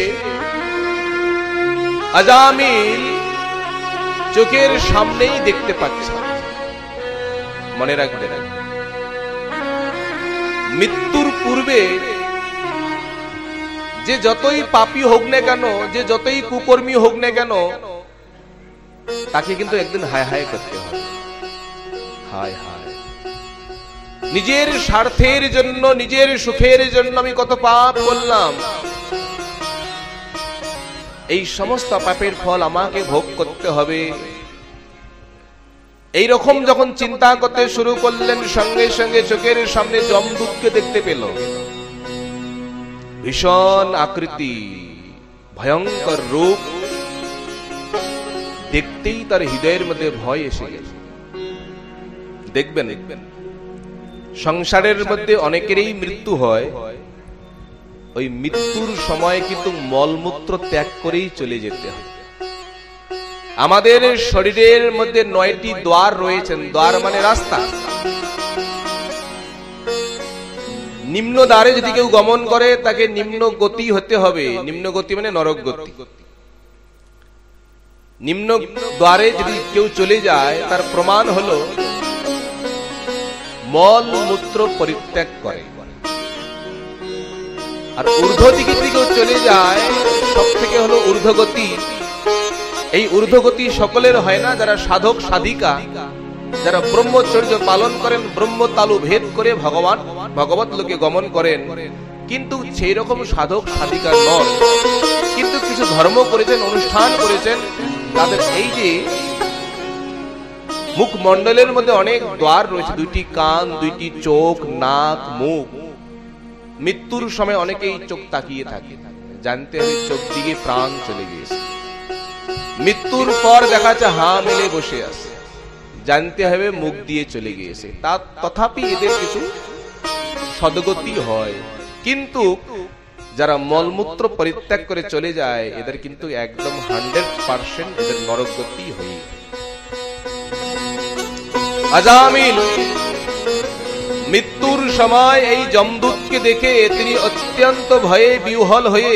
আজামিল চোখের সামনেই দেখতে পাচ্ছে। মনে রাখবেন, মৃত্যুর পূর্বে যে যতই পাপী হোক না কেন, যে যতই কুকর্মী হোক না কেন, তাকে কিন্তু একদিন হায় হায় করতে হবে। হায় হায়, নিজের স্বার্থের জন্য, নিজের সুখের জন্য আমি কত পাপ করলাম, এই সমস্ত পাপের ফল আমাকে ভোগ করতে হবে। এই রকম যখন চিন্তা করতে শুরু করলেন, সঙ্গে সঙ্গে চোখের সামনে যমদূতকে দেখতে পেল। ভীষণ আকৃতি, ভয়ঙ্কর রূপ, দেখতেই তার হৃদয়ের মধ্যে ভয় এসে গেল। দেখবেন সংসারের মধ্যে অনেকেরই মৃত্যু হয়, ওই মৃত্যুর সময় কিন্তু মলমূত্র ত্যাগ করেই চলে যেতে হয়। আমাদের শরীরের মধ্যে 9টি দ্বার রয়েছেন। দ্বার মানে রাস্তা। নিম্ন দ্বারে যদি কেউ গমন করে তাকে নিম্ন গতি হতে হবে। নিম্ন গতি মানে নরক গতি। নিম্ন দ্বারে যদি কেউ চলে যায় তার প্রমাণ হলো মল মূত্র পরিত্যাগ করে। আর ঊর্ধ্ব দিকে যদি কেউ চলে যায়, সব থেকে হলো ঊর্ধ্বগতি। এই ঊর্ধ্বগতি সকলের হয় না। যারা সাধক সাধিকা, যারা ব্রহ্মচর্য পালন করেন, ব্রহ্মতালু ভেদ করে ভগবত লোকে গমন করেন, কিন্তু সেই রকম সাধক সাধিকা নন, কিন্তু কিছু ধর্ম করেছেন, অনুষ্ঠান করেছেন, তাদের এই যে মুখমণ্ডলের মধ্যে অনেক দ্বার রয়েছে, 2টি কান, 2টি চোখ, নাক, মুখ। মৃত্যুর সময় অনেকেই চোখ তাকিয়ে থাকে, জানতে হবে চোখ দিকে প্রাণ চলে গিয়েছে। মৃত্যুর পর দেখা যাচ্ছে হা মেলে বসে আছে, জানতে হবে মুখ দিয়ে চলে গিয়েছে। তথাপি এদের কিছু সদ্গতি হয়। কিন্তু যারা মলমূত্র পরিত্যাগ করে চলে যায়, এদের কিন্তু একদম 100% এদের নরকগতি হয়ে। আজামিল মৃত্যুর সময় এই যমদূতকে দেখে তিনি অত্যন্ত ভয়ে বিহ্বল হয়ে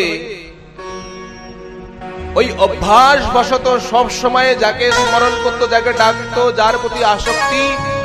ওই অভ্যাস বশত সব সময় যাকে স্মরণ করত, যাকে ডাকতো, যার প্রতি আসক্তি,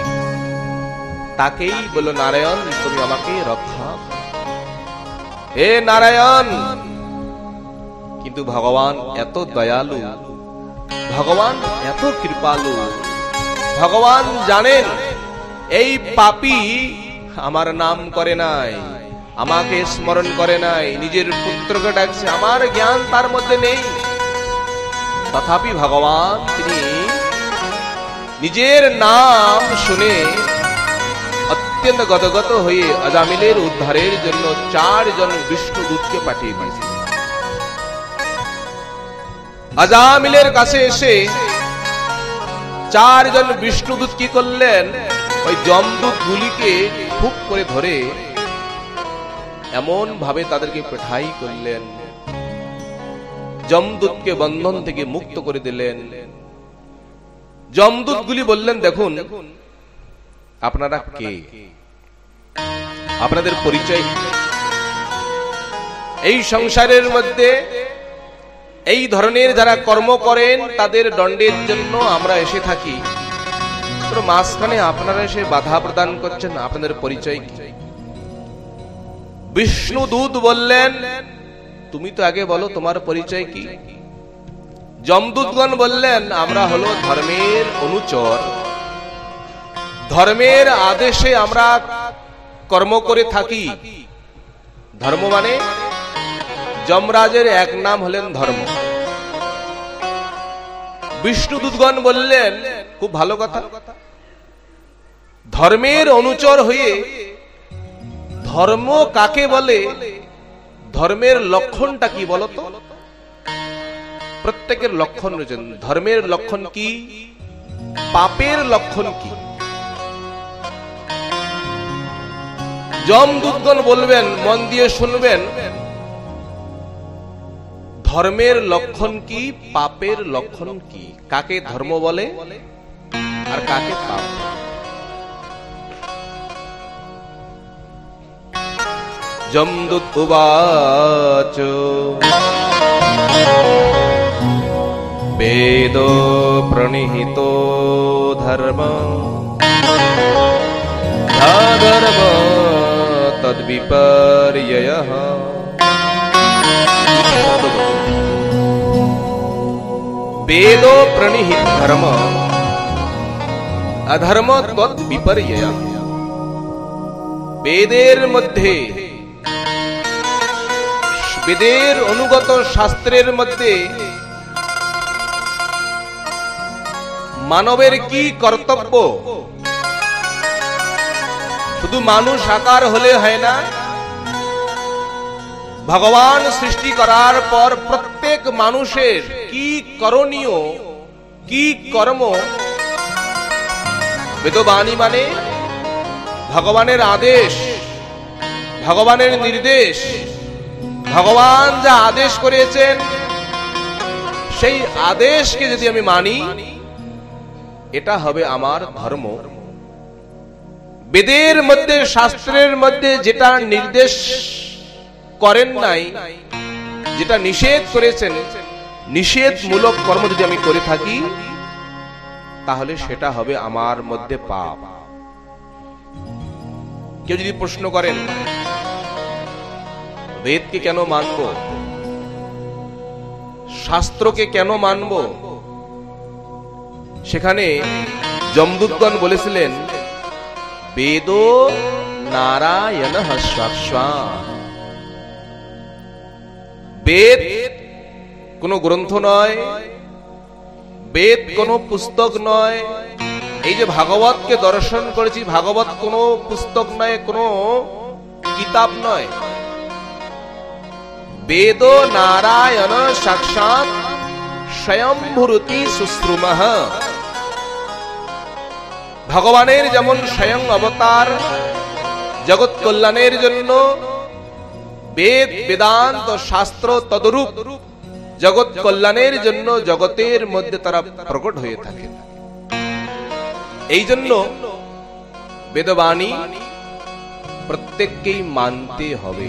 তাকেই বলল, নারায়ণ তুমি আমাকে রক্ষা, হে নারায়ণ। কিন্তু ভগবান এত দয়ালু, ভগবান এত কৃপালু, ভগবান জানেন এই পাপী আমার নাম করে নাই, আমাকে স্মরণ করে নাই, নিজের পুত্রকে ডাকছে, আমার জ্ঞান তার মধ্যে নেই। তথাপি ভগবান তিনি নিজের নাম শুনে অত্যন্ত গদগদ হয়ে আজামিলের উদ্ধারের জন্য 4 জন বিষ্ণুদূতকে পাঠিয়ে দিয়েছিলেন। আজামিলের কাছে এসে 4 জন বিষ্ণুদূত কি করলেন, ওই যমদূত গুলিকে খুব করে ধরে এমন ভাবে তাদেরকে পেঠাই করলেন যমদূতকে বন্ধন থেকে মুক্ত করে দিলেন। যমদূতগুলি বললেন, দেখুন আপনারা কে, আপনাদের পরিচয় কি? এই সংসারের মধ্যে এই ধরনের যারা কর্ম করেন তাদের দণ্ডের জন্য আমরা এসে থাকি, মাঝখানে আপনারা এসে বাধা প্রদান করছেন, আপনাদের পরিচয় কি? বিষ্ণু দূত বললেন, তুমি তো আগে বলো তোমার পরিচয় কি? যমদূতগণ বললেন, আমরা হলো ধর্মের অনুচর, ধর্মের আদেশে আমরা কর্ম করে থাকি। ধর্ম মানে যমরাজের এক নাম হলেন ধর্ম। বিষ্ণুদূতগণ বললেন, খুব ভালো কথা, ধর্মের অনুচর হয়ে ধর্ম কাকে বলে, ধর্মের লক্ষণটা কি বলতো? প্রত্যেকের লক্ষণ রয়েছেন। ধর্মের লক্ষণ কি, পাপের লক্ষণ কি? যমদূতগণ বলবেন, মন দিয়ে শুনবেন, ধর্মের লক্ষণ কি, পাপের লক্ষণ কি, কাকে ধর্ম বলে আর কাকে পাপ। যমদূত উবাচ বেদ প্রণিহিত ধর্ম ধর্ম তদ্বিপর্যয়ঃ। বেদ প্রণিহিত ধর্ম অধর্ম তদ্বিপর্যয়ঃ। বেদের মধ্যে, বেদের অনুগত শাস্ত্রের মধ্যে মানবের কি কর্তব্য, শুধু মানুষ আকার হলে হয় না, ভগবান সৃষ্টি করার পর প্রত্যেক মানুষের কি করণীয়, কি কর্ম। বেদবাণী মানে ভগবানের আদেশ, ভগবানের নির্দেশ, ভগবান যা আদেশ করেছেন সেই আদেশকে যদি আমি মানি, এটা হবে আমার ধর্ম। বেদের মধ্যে, শাস্ত্রের মধ্যে যেটা নির্দেশ করেন নাই, যেটা নিষেধ করেছেন, নিষেধমূলক কর্ম যদি আমি করে থাকি, তাহলে সেটা হবে আমার মধ্যে পাপ। কেউ যদি প্রশ্ন করেন, বেদকে কেন মানব, শাস্ত্রকে কেন মানব, সেখানে যমদূতগণ বলেছিলেন, বেদ নারায়ণঃ সাক্ষাৎ। বেদ কোন গ্রন্থ নয়, বেদ কোন পুস্তক নয়। এই যে ভাগবতকে দর্শন করেছি, ভাগবত কোন পুস্তক নয়, কোন কিতাব নয়। বেদ নারায়ণ সাক্ষাৎ স্বয়ম্ভূতি সুশ্রুমঃ। ভগবানের যেমন স্বয়ং অবতার জগৎ কল্যাণের জন্য, বেদ বেদান্ত শাস্ত্র তদরূপ জগৎ কল্যাণের জন্য জগতের মধ্যে তারা প্রকট হয়ে থাকে। এই জন্য বেদবাণী প্রত্যেককেই মানতে হবে।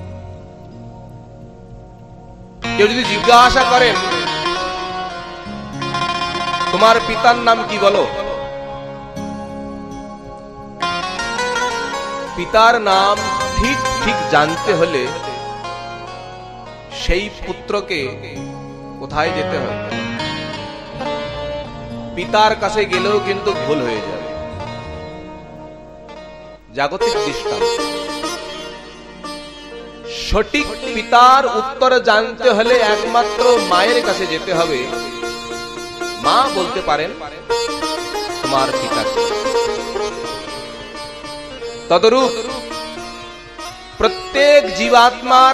কেউ যদি জিজ্ঞাসা করেন, তোমার পিতার নাম কি বলো, পিতার নাম ঠিক ঠিক জানতে হলে সেই পুত্রকে কোথায় যেতে হবে? পিতার কাছে গেলেও কিন্তু ভুল হয়ে যাবে। জাগতিক দৃষ্টান্ত, সঠিক পিতার উত্তর জানতে হলে একমাত্র মায়ের কাছে যেতে হবে। মা বলতে পারেন তোমার পিতাকে। তদরূপ প্রত্যেক জীবাত্মার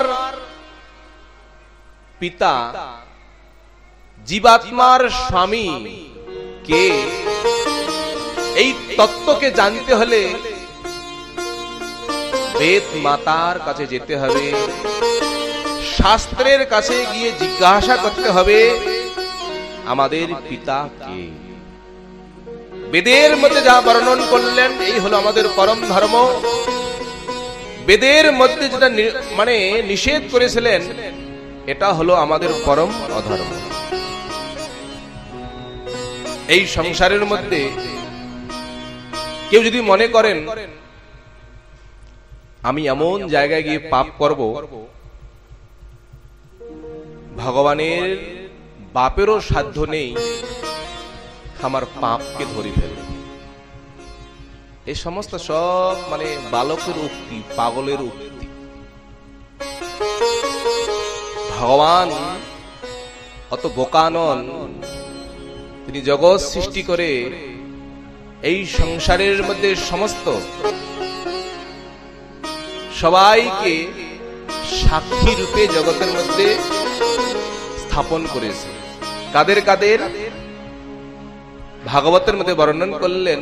পিতা, জীবাত্মার স্বামী কে, এই তত্ত্বকে জানতে হলে বেদ মাতার কাছে যেতে হবে, শাস্ত্রের কাছে গিয়ে জিজ্ঞাসা করতে হবে আমাদের পিতা কে। বেদের মধ্যে যা বর্ণন করলেন এই হলো আমাদের পরম ধর্ম। বেদের মধ্যে যেটা মানে নিষেধ করেছিলেন এটা হলো আমাদের পরম অধর্ম। এই সংসারের মধ্যে কেউ যদি মনে করেন আমি এমন জায়গায় গিয়ে পাপ করব, ভগবানের বাপেরও সাধ্য নেই আমার পাপকে ধরে ফেলবে। এই সমস্ত সব মানে বালকের উক্তি, পাগলের উক্তি। ভগবান অত বোকা নন, তিনি জগৎ সৃষ্টি করে এই সংসারের মধ্যে সমস্ত সবাইকে সাক্ষী রূপে জগতের মধ্যে স্থাপন করেছে। কাদের কাদের? ভাগবতের মধ্যে বর্ণন করলেন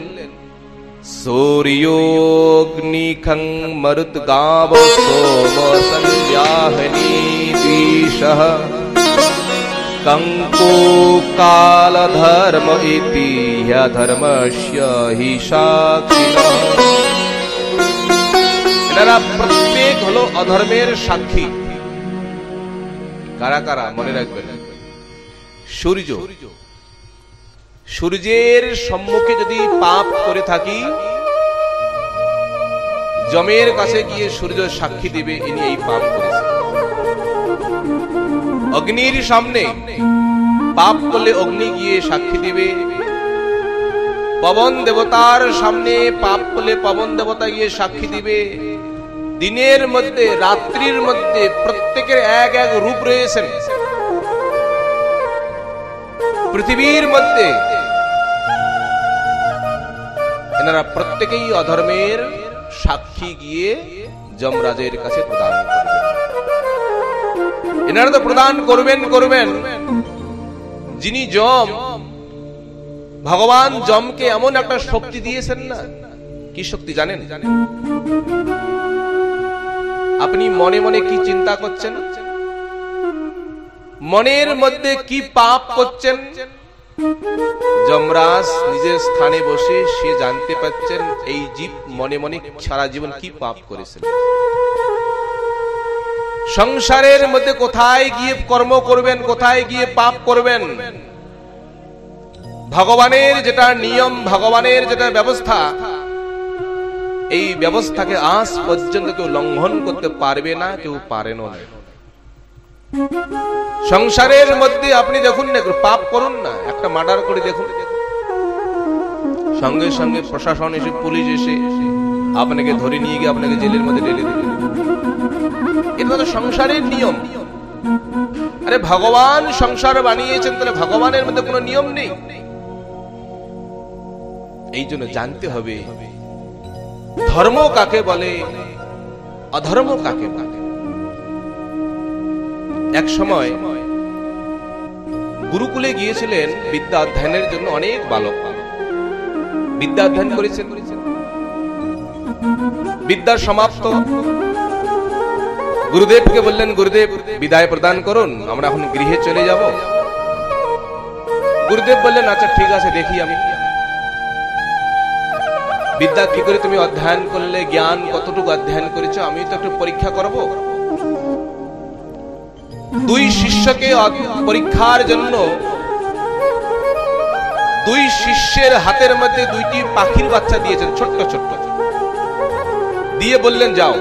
সূর্যোগ্নিখং মরুদ্গাব সোম সন্ধ্যাহনি দ্বিষঃ কঙ্কু কাল ধর্ম ইতি ধর্মস্য হি সাক্ষিণঃ। এনারা প্রত্যেক হলো অধর্মের সাক্ষী। কারা কারা? মনে রাখবেন, সূর্য, সূর্যের সম্মুখে যদি পাপ করে থাকি, যমের কাছে গিয়ে সূর্য সাক্ষী দিবে ইনি এই পাপ করেছে। অগ্নির সামনে পাপ করলে অগ্নি গিয়ে সাক্ষী দিবে। পবন দেবতার সামনে পাপ করলে পবন দেবতা গিয়ে সাক্ষী দিবে। দিনের মধ্যে রাত্রির মধ্যে প্রত্যেকের এক এক রূপ রয়েছেন। পৃথিবীর মধ্যে এনারা প্রত্যেকেই অধর্মের সাক্ষী গিয়ে যমরাজের কাছে প্রদান করবেন। এনারা তো প্রদান করবেন। যিনি যম, ভগবান যমকে এমন একটা শক্তি দিয়েছেন না, কি শক্তি জানেন? আপনি মনে মনে কি চিন্তা করছেন, মনের মধ্যে কি পাপ করছেন, যমরাজ নিজের স্থানে বসে সে জানতে পারছেন এই জীব মনে মনে সারা জীবন কি পাপ করেছেন। সংসারের মধ্যে কোথায় গিয়ে কর্ম করবেন, কোথায় গিয়ে পাপ করবেন, ভগবানের যেটা নিয়ম, ভগবানের যেটা ব্যবস্থা, এই ব্যবস্থাকে আজ পর্যন্ত কেউ লঙ্ঘন করতে পারবে না, কেউ পারে না। সংসারের মধ্যে আপনি দেখুন না, পাপ করুন না, একটা মার্ডার করে দেখুন, সঙ্গে সঙ্গে প্রশাসন এসে, পুলিশ এসে আপনাকে ধরে নিয়ে গিয়ে আপনাকে জেলের মধ্যে ঢেলে দিবে। এটা তো সংসারের নিয়ম। আরে ভগবান সংসার বানিয়েছেন, তাহলে ভগবানের মধ্যে কোনো নিয়ম নেই? এই জন্য জানতে হবে ধর্ম কাকে বলে, অধর্ম কাকে বলে। এক সময় গুরুকুলে গিয়েছিলেন বিদ্যা অধ্যয়নের জন্য অনেক বালক, বিদ্যা অধ্যয়ন করেছেন। বিদ্যার সমাপ্ত, গুরুদেবকে বললেন, গুরুদেব বিদায় প্রদান করুন, আমরা এখন গৃহে চলে যাব। গুরুদেব বললেন, আচ্ছা ঠিক আছে, দেখি আমি বিদ্যা কি করে তুমি অধ্যয়ন করলে, জ্ঞান কতটুকু অধ্যয়ন করেছো, আমি তো একটু পরীক্ষা করব। দুই শিষ্যকে পরীক্ষার জন্য দুই শিষ্যের হাতের মধ্যে দুইটি পাখির বাচ্চা দিয়েছেন, ছোট্ট ছোট্ট, দিয়ে বললেন যাও,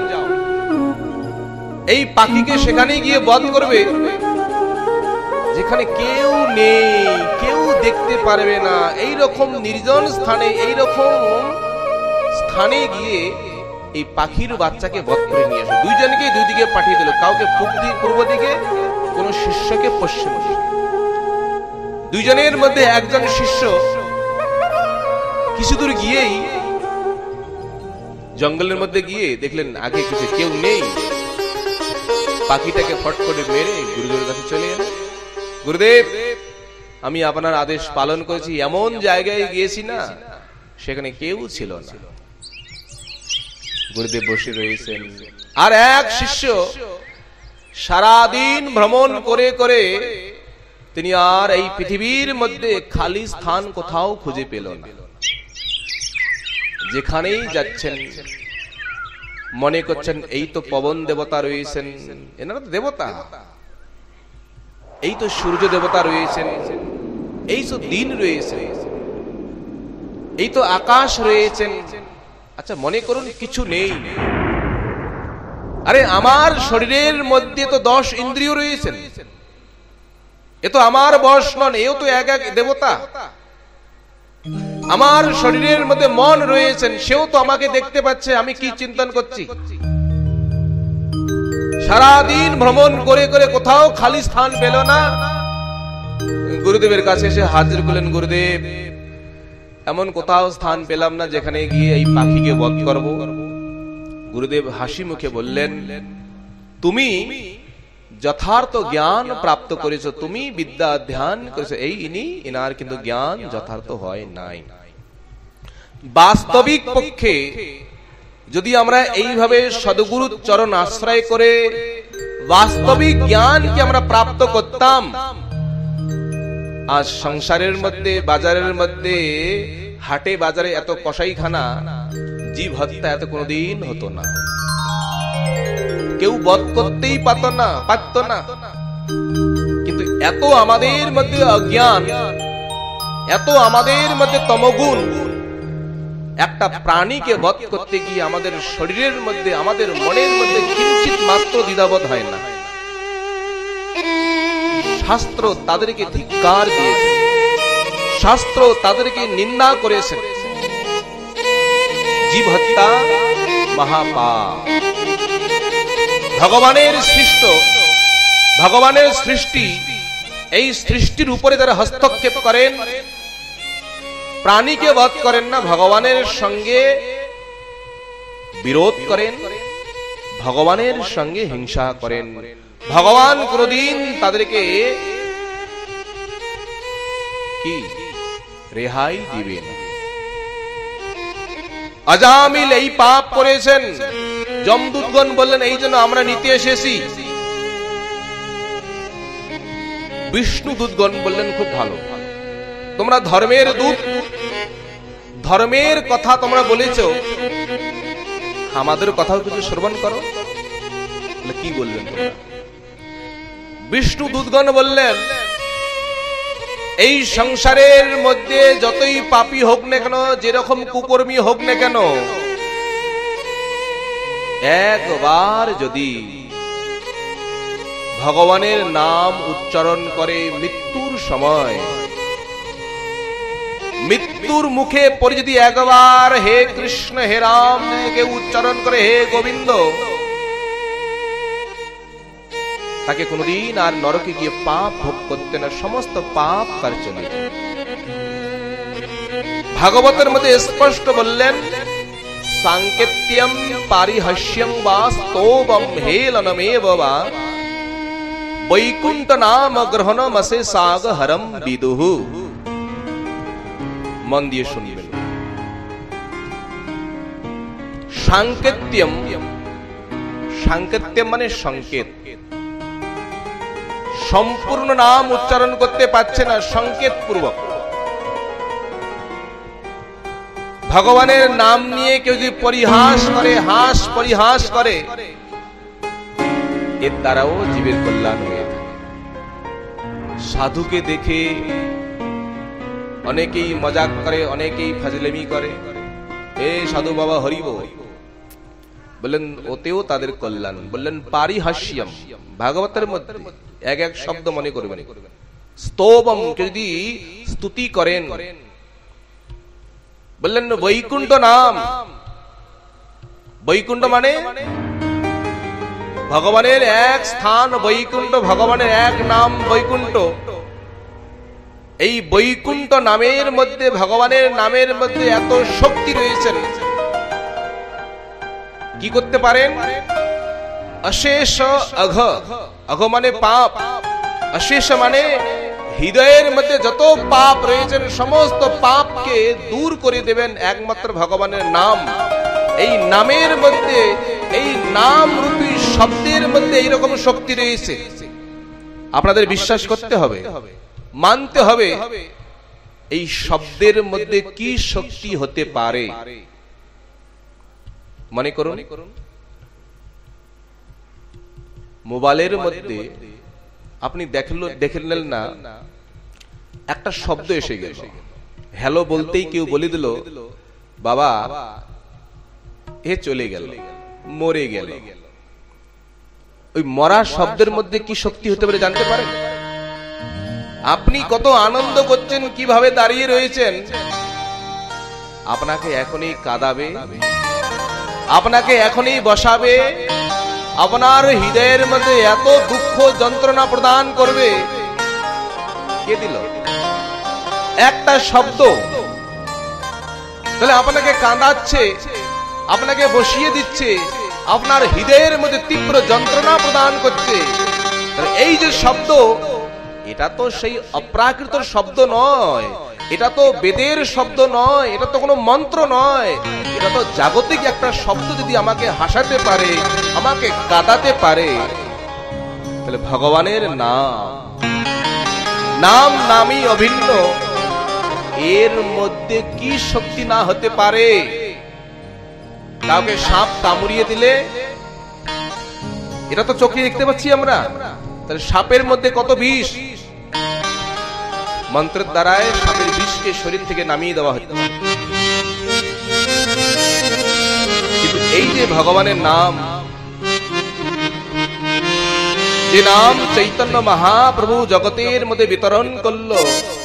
এই পাখিকে সেখানে গিয়ে বধ করবে যেখানে কেউ নেই, কেউ দেখতে পারবে না, এই রকম নির্জন স্থানে, এই রকম স্থানে গিয়ে এই পাখির বাচ্চাকে বধ করে নিয়ে আসে। দুইজনকে দুই দিকে পাঠিয়ে দিল, কাউকে পূর্ব দিকে, কোন শিষ্যকে পশ্চিম দিকে। দুইজনের মধ্যে একজন শিষ্য কিছু দূর গিয়েই জঙ্গলের মধ্যে গিয়ে দেখলেন আগে কিছু কেউ নেই, পাখিটাকে ফট করে মেরে গুরুদেবের কাছে চলে এলেন। গুরুদেব, আমি আপনার আদেশ পালন করেছি, এমন জায়গায় গিয়েছি না সেখানে কেউ ছিল না। গুরুদেব বসে রয়েছেন, আর এক শিষ্য সারাদিন ভ্রমণ করে করে তিনি আর এই পৃথিবীর মধ্যে খালি স্থান কোথাও খুঁজে পেল না। যেখানেই যাচ্ছেন মনে করছেন এই তো পবন দেবতা রয়েছেন, এনারা তো দেবতা, এই তো সূর্য দেবতা রয়েছেন, এই তো দিন রয়েছে, এই তো আকাশ রয়েছেন। আচ্ছা মনে করুন কিছু নেই, আরে আমার শরীরের মধ্যে তো 10 ইন্দ্রিয় রয়েছেন, এ তো আমার বশ নন, এও তো এক এক দেবতা। আমার শরীরের মধ্যে মন রয়েছেন, সেও তো আমাকে দেখতে পাচ্ছে আমি কি চিন্তন করছি। সারাদিন ভ্রমণ করে করে কোথাও খালি স্থান পেল না। গুরুদেবের কাছে এসে হাজির করলেন, গুরুদেব এমন কোথাও স্থান পেলাম না যেখানে গিয়ে এই পাখিকে বধ করব। গুরুদেব হাসি মুখে বললেন, তুমি যথার্থ জ্ঞান প্রাপ্ত করেছো, তুমি বিদ্যা ধ্যান করেছো, এনার কিন্তু জ্ঞান যথার্থ হয় নাই। বাস্তবিক পক্ষে যদি আমরা এইভাবে সদ্গুরু চরণ আশ্রয় করে বাস্তবিক জ্ঞানকে আমরা প্রাপ্ত করতাম, আজ সংসারের মধ্যে বাজারের মধ্যে হাটে বাজারে এত কসাইখানা, জীব হত্যা এত কোনদিন হতো না, কেউ বধ করতেই পারত না। কিন্তু এত আমাদের মধ্যে অজ্ঞান, এত আমাদের মধ্যে তমগুণ, একটা প্রাণীকে বধ করতে গিয়ে আমাদের শরীরের মধ্যে আমাদের মনের মধ্যে কিঞ্চিত মাত্র দ্বিধাবোধ হয় না। শাস্ত্র তাদেরকে ধিক্কার দিয়েছে, শাস্ত্র তাদেরকে নিন্দা করেছে। জীব হত্যা মহাপাপ। ভগবানের সৃষ্টি, এই সৃষ্টির উপরে যারা হস্তক্ষেপ করেন, প্রাণীকে বধ করেন না, ভগবানের সঙ্গে বিরোধ করেন, ভগবানের সঙ্গে হিংসা করেন। ভগবান কোনদিন তাদেরকে কি রেহাই দিবেন। আজামিল এই পাপ করেছেন, যমদূতগণ বললেন এই জন্য আমরা নিতে এসেছি। বিষ্ণু দূতগণ বললেন খুব ভালো, তোমরা ধর্মের দূত, ধর্মের কথা তোমরা বলেছ, আমাদের কথাও কিছু শ্রবণ করো। কি বললেন তোমরা? বিষ্ণু দূতগণ বললেন, এই সংসারের মধ্যে যতই পাপী হোক না কেন, যেরকম কুকর্মী হোক না কেন, একবার যদি ভগবানের নাম উচ্চারণ করে মৃত্যুর সময়, মৃত্যুর মুখে পড়ে যদি একবার হে কৃষ্ণ হে রাম কে উচ্চারণ করে হে গোবিন্দ, তাকে কোনদিন আর নরকে গিয়ে পাপ ভোগ করতে না, সমস্ত পাপ তার চলে যায়। ভাগবতের মধ্যে স্পষ্ট বললেন, সাংকেত্যম পারিহাস্যং বা স্তোবম হেলনমেব বা বৈকুণ্ঠ নাম গ্রহণমসে সাগহরম বিদুঃ। মন দিয়ে শুনবেন। সাংকেত্যম, সাংকেত্যম মানে সংকেত। সম্পূর্ণ নাম উচ্চারণ করতে পারছে না, সংকেত পূর্বক। ভগবানের নাম নিয়ে কেউ যদি পরিহাস করে, হাস পরিহাস করে, এর দ্বারাও জীবের কল্যাণ হয়ে থাকে। সাধুকে দেখে অনেকেই মজাক করে, অনেকেই ফাজলেমি করে, এ সাধু বাবা হরিব বললেন, ওতেও তাদের কল্যাণ। বললেন পারিহাস্যম, ভাগবতের মধ্যে এক এক শব্দ মনে করবেন। স্তোবম, যদি স্তুতি করেন। বললেন বৈকুণ্ঠ নাম, বৈকুণ্ঠ মানে ভগবানের এক স্থান বৈকুণ্ঠ, ভগবানের এক নাম বৈকুণ্ঠ। এই বৈকুণ্ঠ নামের মধ্যে, ভগবানের নামের মধ্যে এত শক্তি রয়েছেন। কি করতে পারেন? অশেষ অঘ, অঘ মানে পাপ, অশেষ মানে হৃদয়ের মধ্যে যত পাপ রয়েছেন সমস্ত পাপকে দূর করে দেবেন একমাত্র ভগবানের নাম। এই নামের মধ্যে এই নাম রূপী শব্দের মধ্যে এইরকম শক্তি রয়েছে। আপনাদের বিশ্বাস করতে হবে, মানতে হবে এই শব্দের মধ্যে কি শক্তি হতে পারে। মনে করুন মোবাইলের মধ্যে আপনি দেখলেন না, একটা শব্দ এসে গেল, হ্যালো বলতেই কেউ বলে দিল বাবা এ চলে গেল, মরে গেল। ওই মরা শব্দের মধ্যে কি শক্তি হতে পারে জানতে পারেন? আপনি কত আনন্দ করছেন, কিভাবে দাঁড়িয়ে রয়েছেন, আপনাকে এখনই কাঁদাবে, আপনাকে এখনই বসাবে, আপনার হৃদয়ের মধ্যে এত দুঃখ যন্ত্রণা প্রদান করবে। কে দিল? একটা শব্দ। তাহলে আপনাকে কাঁদাচ্ছে, আপনাকে বসিয়ে দিচ্ছে, আপনার হৃদয়ের মধ্যে তীব্র যন্ত্রণা প্রদান করছে। এই যে শব্দ, এটা তো সেই অপ্রাকৃত শব্দ নয়, এটা তো বেদের শব্দ নয়, এটা তো কোনো মন্ত্র নয়, এটা তো জাগতিক একটা শব্দ। যদি আমাকে হাসাতে পারে, আমাকে কাঁদাতে পারে, তাহলে ভগবানের নাম নামই অভিন্ন, এর মধ্যে কি শক্তি না হতে পারে। কাউকে সাপ কামড়িয়ে দিলে, এটা তো চোখে দেখতে পাচ্ছি আমরা, তাহলে সাপের মধ্যে কত বিষ, মন্ত্রের দ্বারায় সাপের বিষকে শরীর থেকে নামিয়ে দেওয়া হচ্ছে। কিন্তু এই যে ভগবানের নাম, যে নাম চৈতন্য মহাপ্রভু জগতের মধ্যে বিতরণ করলো,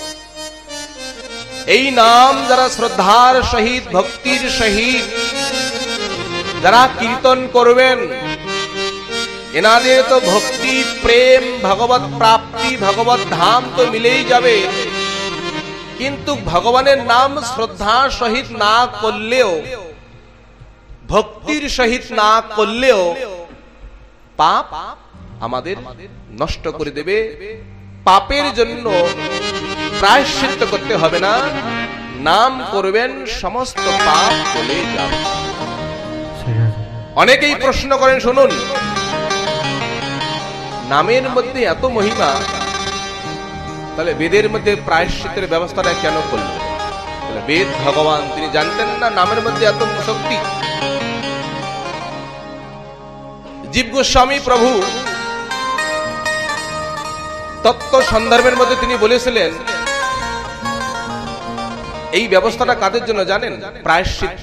এই নাম যারা শ্রদ্ধার সহিত ভক্তির সহিত যারা কীর্তন করবেন, এনাদের তো ভক্তি প্রেম ভগবত প্রাপ্তি ভগবত ধাম তো মিলেই যাবে। কিন্তু ভগবানের নাম শ্রদ্ধা সহিত না করলেও, ভক্তির সহিত না করলেও পাপ আমাদের নষ্ট করে দেবে। পাপের জন্য প্রায়শ্চিত্ত করতে হবে না, নাম করবেন, সমস্ত পাপ চলে যাবে। অনেকেই প্রশ্ন করেন, শুনুন, নামের মধ্যে এত মহিমা, তাহলে বেদের মধ্যে প্রায়শ্চিত্তের ব্যবস্থাটা কেন করলেন? তাহলে বেদ ভগবান তিনি জানতেন না নামের মধ্যে এত শক্তি? জীব গোস্বামী প্রভু তত্ত্ব সন্দর্ভের মধ্যে তিনি বলেছিলেন, এই ব্যবস্থাটা কাদের জন্য জানেন? প্রায়শ্চিত্ত।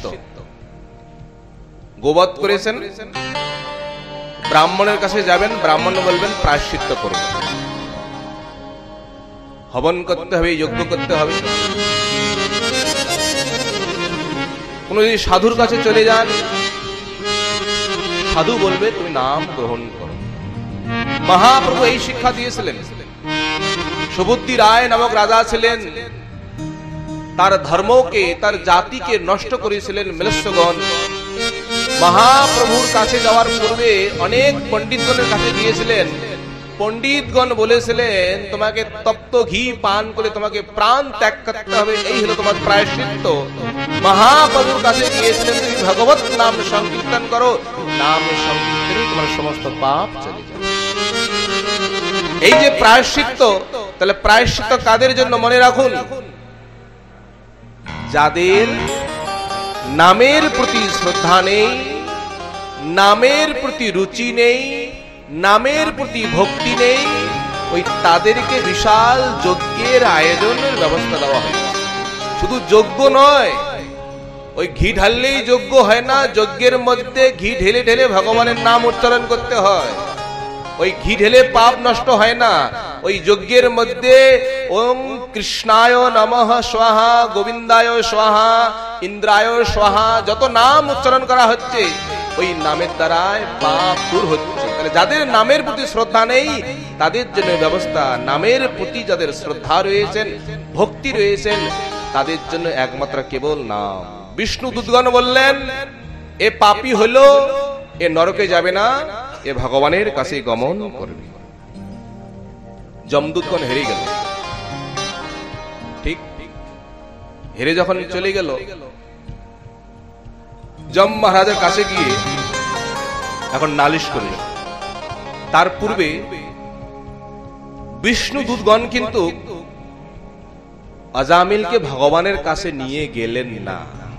গোবধ করেছেন, ব্রাহ্মণের কাছে যাবেন, ব্রাহ্মণ বলবেন প্রায়শ্চিত্ত করুন, হবন করতে হবে, যজ্ঞ করতে হবে। কোন যদি সাধুর কাছে চলে যান, সাধু বলবে তুমি নাম গ্রহণ করো। মহাপ্রভু এই শিক্ষা দিয়েছিলেন। সুবুদ্ধি রায় নামক রাজা ছিলেন, তার ধর্মকে তার জাতিকে নষ্ট করেছিলেন মৃত্যুগণ। মহাপ্রভুর কাছে যাওয়ার পূর্বে অনেক পণ্ডিতগণের কাছে গিয়েছিলেন। পণ্ডিতগণ বলেছিলেন তোমাকে তপ্ত ঘি পান করে তোমাকে প্রাণ ত্যাগ করতে হবে, এই হলো তোমার প্রায়শ্চিত্ত। মহাপ্রভুর কাছে গিয়েছিলেন, তুমি ভগবত নাম সংকীর্তন করো, নাম সংকীর্তনে তোমার সমস্ত পাপ চলে যাবে। এই যে প্রায়শ্চিত্ত, তাহলে প্রায়শ্চিত্ত কাদের জন্য? মনে রাখুন, যাদের নামের প্রতি শ্রদ্ধা নেই, নামের প্রতি রুচি নেই, নামের প্রতি ভক্তি নেই, ওই তাদেরকে বিশাল যজ্ঞের আয়োজনের ব্যবস্থা দেওয়া হয়। শুধু যজ্ঞ নয়, ওই ঘি ঢাললেই যজ্ঞ হয় না, যজ্ঞের মধ্যে ঘি ঢেলে ঢেলে ভগবানের নাম উচ্চারণ করতে হয়। ওই ঘি ঢেলে পাপ নষ্ট হয় না, ওই যজ্ঞের মধ্যে ওম কৃষ্ণায় নমঃ স্বাহা, গোবিন্দায় স্বাহা, ইন্দ্রায় স্বাহা, যত নাম উচ্চারণ করা হচ্ছে, ওই নামের দ্বারায় পাপ দূর হচ্ছে। তাহলে যাদের নামের প্রতি শ্রদ্ধা নেই, তাদের জন্য ব্যবস্থা। নামের প্রতি যাদের শ্রদ্ধা রয়েছেন, ভক্তি রয়েছেন, তাদের জন্য একমাত্র কেবল নাম। বিষ্ণু দূতগণ বললেন, এ পাপী হলো, এ নরকে যাবে না, এ ভগবানের কাছে গমন করবে। যমদূতগণ হেরে গেল। ঠিক হেরে যখন চলে গেল, যম মহারাজের কাছে গিয়ে এখন নালিশ করলেন। তার পূর্বে বিষ্ণু দূতগণ কিন্তু আজামিলকে ভগবানের কাছে নিয়ে গেলেন না,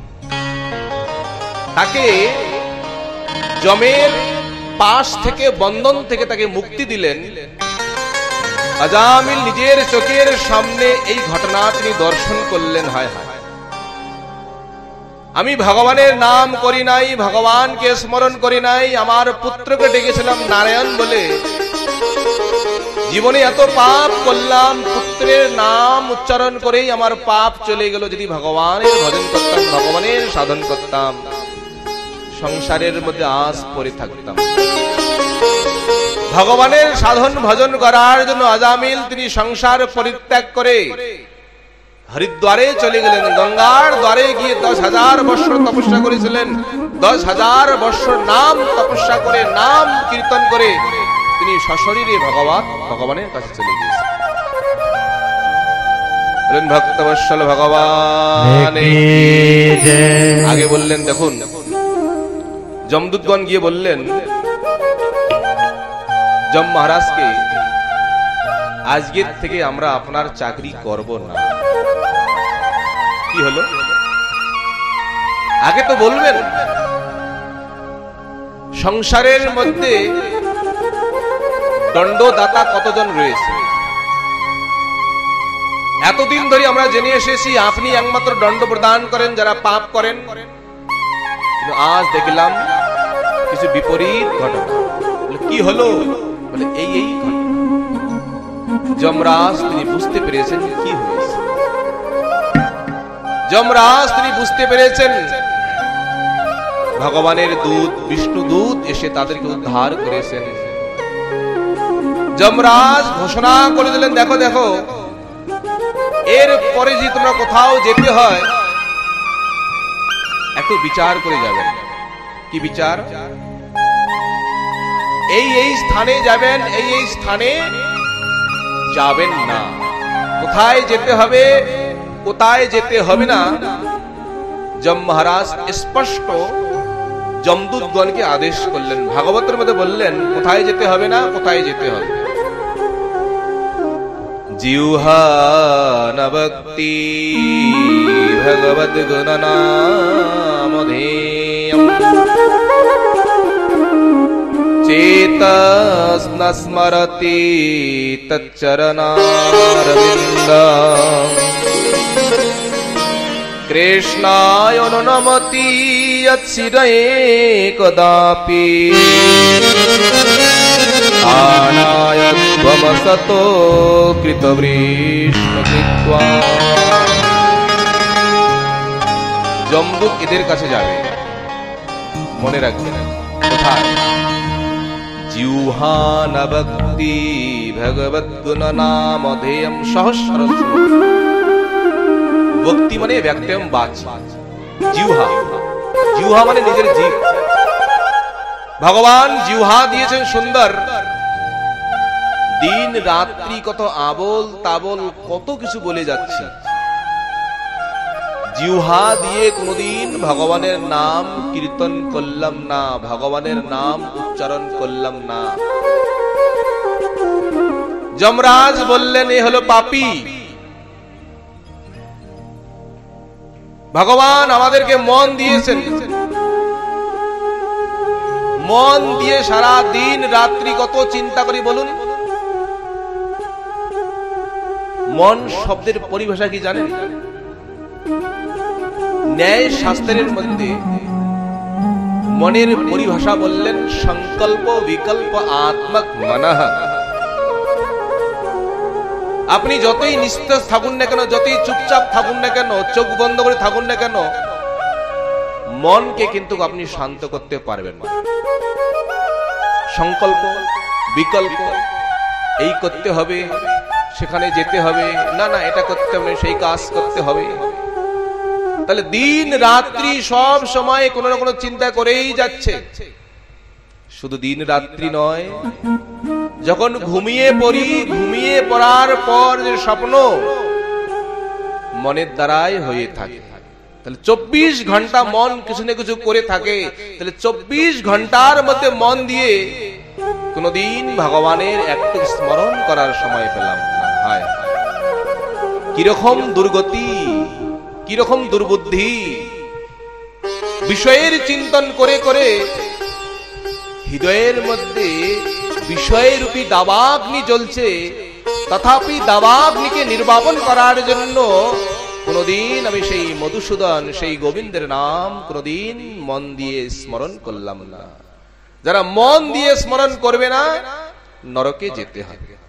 তাকে যমের পাশ থেকে, বন্ধন থেকে তাকে মুক্তি দিলেন। আজামিল নিজের চোখের সামনে এই ঘটনা তিনি দর্শন করলেন। হায় হায়, আমি ভগবানের নাম করি নাই, ভগবানকে স্মরণ করি নাই, আমার পুত্রকে ডেকেছিলাম নারায়ণ বলে, জীবনে এত পাপ করলাম, পুত্রের নাম উচ্চারণ করেই আমার পাপ চলে গেল। যদি ভগবানের ভজন করতাম, ভগবানের সাধন করতাম, সংসারের মধ্যে আস পড়ে থাকতাম। ভগবানের সাধন ভজন করার জন্য আজামিল তিনি সংসার পরিত্যাগ করে হরিদ্বারে চলে গেলেন। গঙ্গার দ্বারে গিয়ে 10,000 বৎসর তপস্যা করেছিলেন। 10,000 বৎসর নাম তপস্যা করে, নাম কীর্তন করে তিনি সশরীরে ভগবানের কাছে চলে গিয়েছেন। বলেন ভক্তবৎসল ভগবান। আগে বললেন, দেখুন যমদূতগণ গিয়ে বললেন যম মহারাজকে, আজকের থেকে আমরা আপনার চাকরি করব না। কি হলো? আগে তো বলবেন। সংসারের মধ্যে দণ্ডদাতা কতজন রয়েছে? এতদিন ধরে আমরা জেনে এসেছি আপনি একমাত্র দণ্ড প্রদান করেন যারা পাপ করেন, কিন্তু আজ দেখলাম কিছু বিপরীত ঘটনা। কি হলো? বলে এই ঘটনা। যমরাজ তিনি বুঝতে পেরেছেন কি হয়েছে। যমরাজ তিনি বুঝতে পেরেছেন ভগবানের দূত, বিষ্ণু দূত এসে তাদেরকে উদ্ধার করেছেন। যমরাজ ঘোষণা করে দিলেন, দেখো দেখো, এর পরে যদি তোমরা কোথাও যেতে হয় একটু বিচার করে যাবেন। কি বিচার? এই স্থানে যাবেন, এই স্থানে যাবেন না। কোথায় যেতে হবে, কোথায় যেতে হবে না, যম মহারাজ স্পষ্ট যমদূতগণকে আদেশ করলেন। ভাগবতের মধ্যে বললেন কোথায় যেতে হবে না, কোথায় যেতে হবে। জিহ্বা ভক্তি ভগবদ গুণ নামধেয়ম চেতস ন স্মরতি তচ্চরণারবিন্দম কৃষ্ণায় নমতি যৎশিরে কদাপি আনায়ধ্বমসতো কৃতবৃষ্ণকৃত্বা। যমদূত এদের কাছে যাবে, মনে রাখবেন কোথায়? জিহ্বা ভক্তি ভগবদ্গুণ নামধেয়ম সহস্র। ভক্তি মানে ব্যক্তম বাচ, জিহ্বা, জিহ্বা মানে নিজের জীব। ভগবান জিহ্বা দিয়েছেন সুন্দর। দিন রাত্রি কত আবল তাবল কত কিছু বলে যাচ্ছে, জিহ্বা দিয়ে কোনদিন ভগবানের নাম কীর্তন করলাম না, ভগবানের নাম উচ্চারণ করলাম না। যমরাজ বললেন এ হলো পাপী। ভগবান আমাদেরকে মন দিয়েছেন, মন দিয়ে সারা দিন রাত্রি কত চিন্তা করি বলুন। মন শব্দের পরিভাষা কি জানেন? ন্যায় শাস্ত্রের মধ্যে মনের পরিভাষা বললেন সংকল্প বিকল্প আত্মক মনঃ। আপনি যতই নিস্তেজ থাকুন না কেন, যতই চুপচাপ থাকুন না কেন, চোখ বন্ধ করে থাকুন না কেন, মনকে কিন্তু আপনি শান্ত করতে পারবেন না। সংকল্প বিকল্প, এই করতে হবে, সেখানে যেতে হবে, না না এটা করতে হবে, সেই কাজ করতে হবে। তাহলে দিন রাত্রি সব সময় কোনো না কোনো চিন্তা করেই যাচ্ছে। শুধু দিন রাত্রি নয়, যখন ঘুমিয়ে পড়ি, ঘুমিয়ে পড়ার পর যে স্বপ্ন মনের দ্বারাই হয়ে থাকে, তাহলে 24 ঘন্টা মন কিছু না কিছু করে থাকে, তাহলে 24 ঘন্টার মধ্যে মন দিয়ে কোনদিন ভগবানের একটু স্মরণ করার সময় পেলাম না। হায় কিরকম দুর্গতি, কিরকম দুর্বুদ্ধি! বিষয়ের চিন্তন করে করে হৃদয়ের মধ্যে বিষয়রূপী দাবাগ্নি জ্বলছে, তথাপি দাবাগ্নিকে নির্বাপন করার জন্য কোনদিন আমি সেই মধুসূদন, সেই গোবিন্দের নাম কোনদিন মন দিয়ে স্মরণ করলাম না। যারা মন দিয়ে স্মরণ করবে না, নরকে যেতে হবে।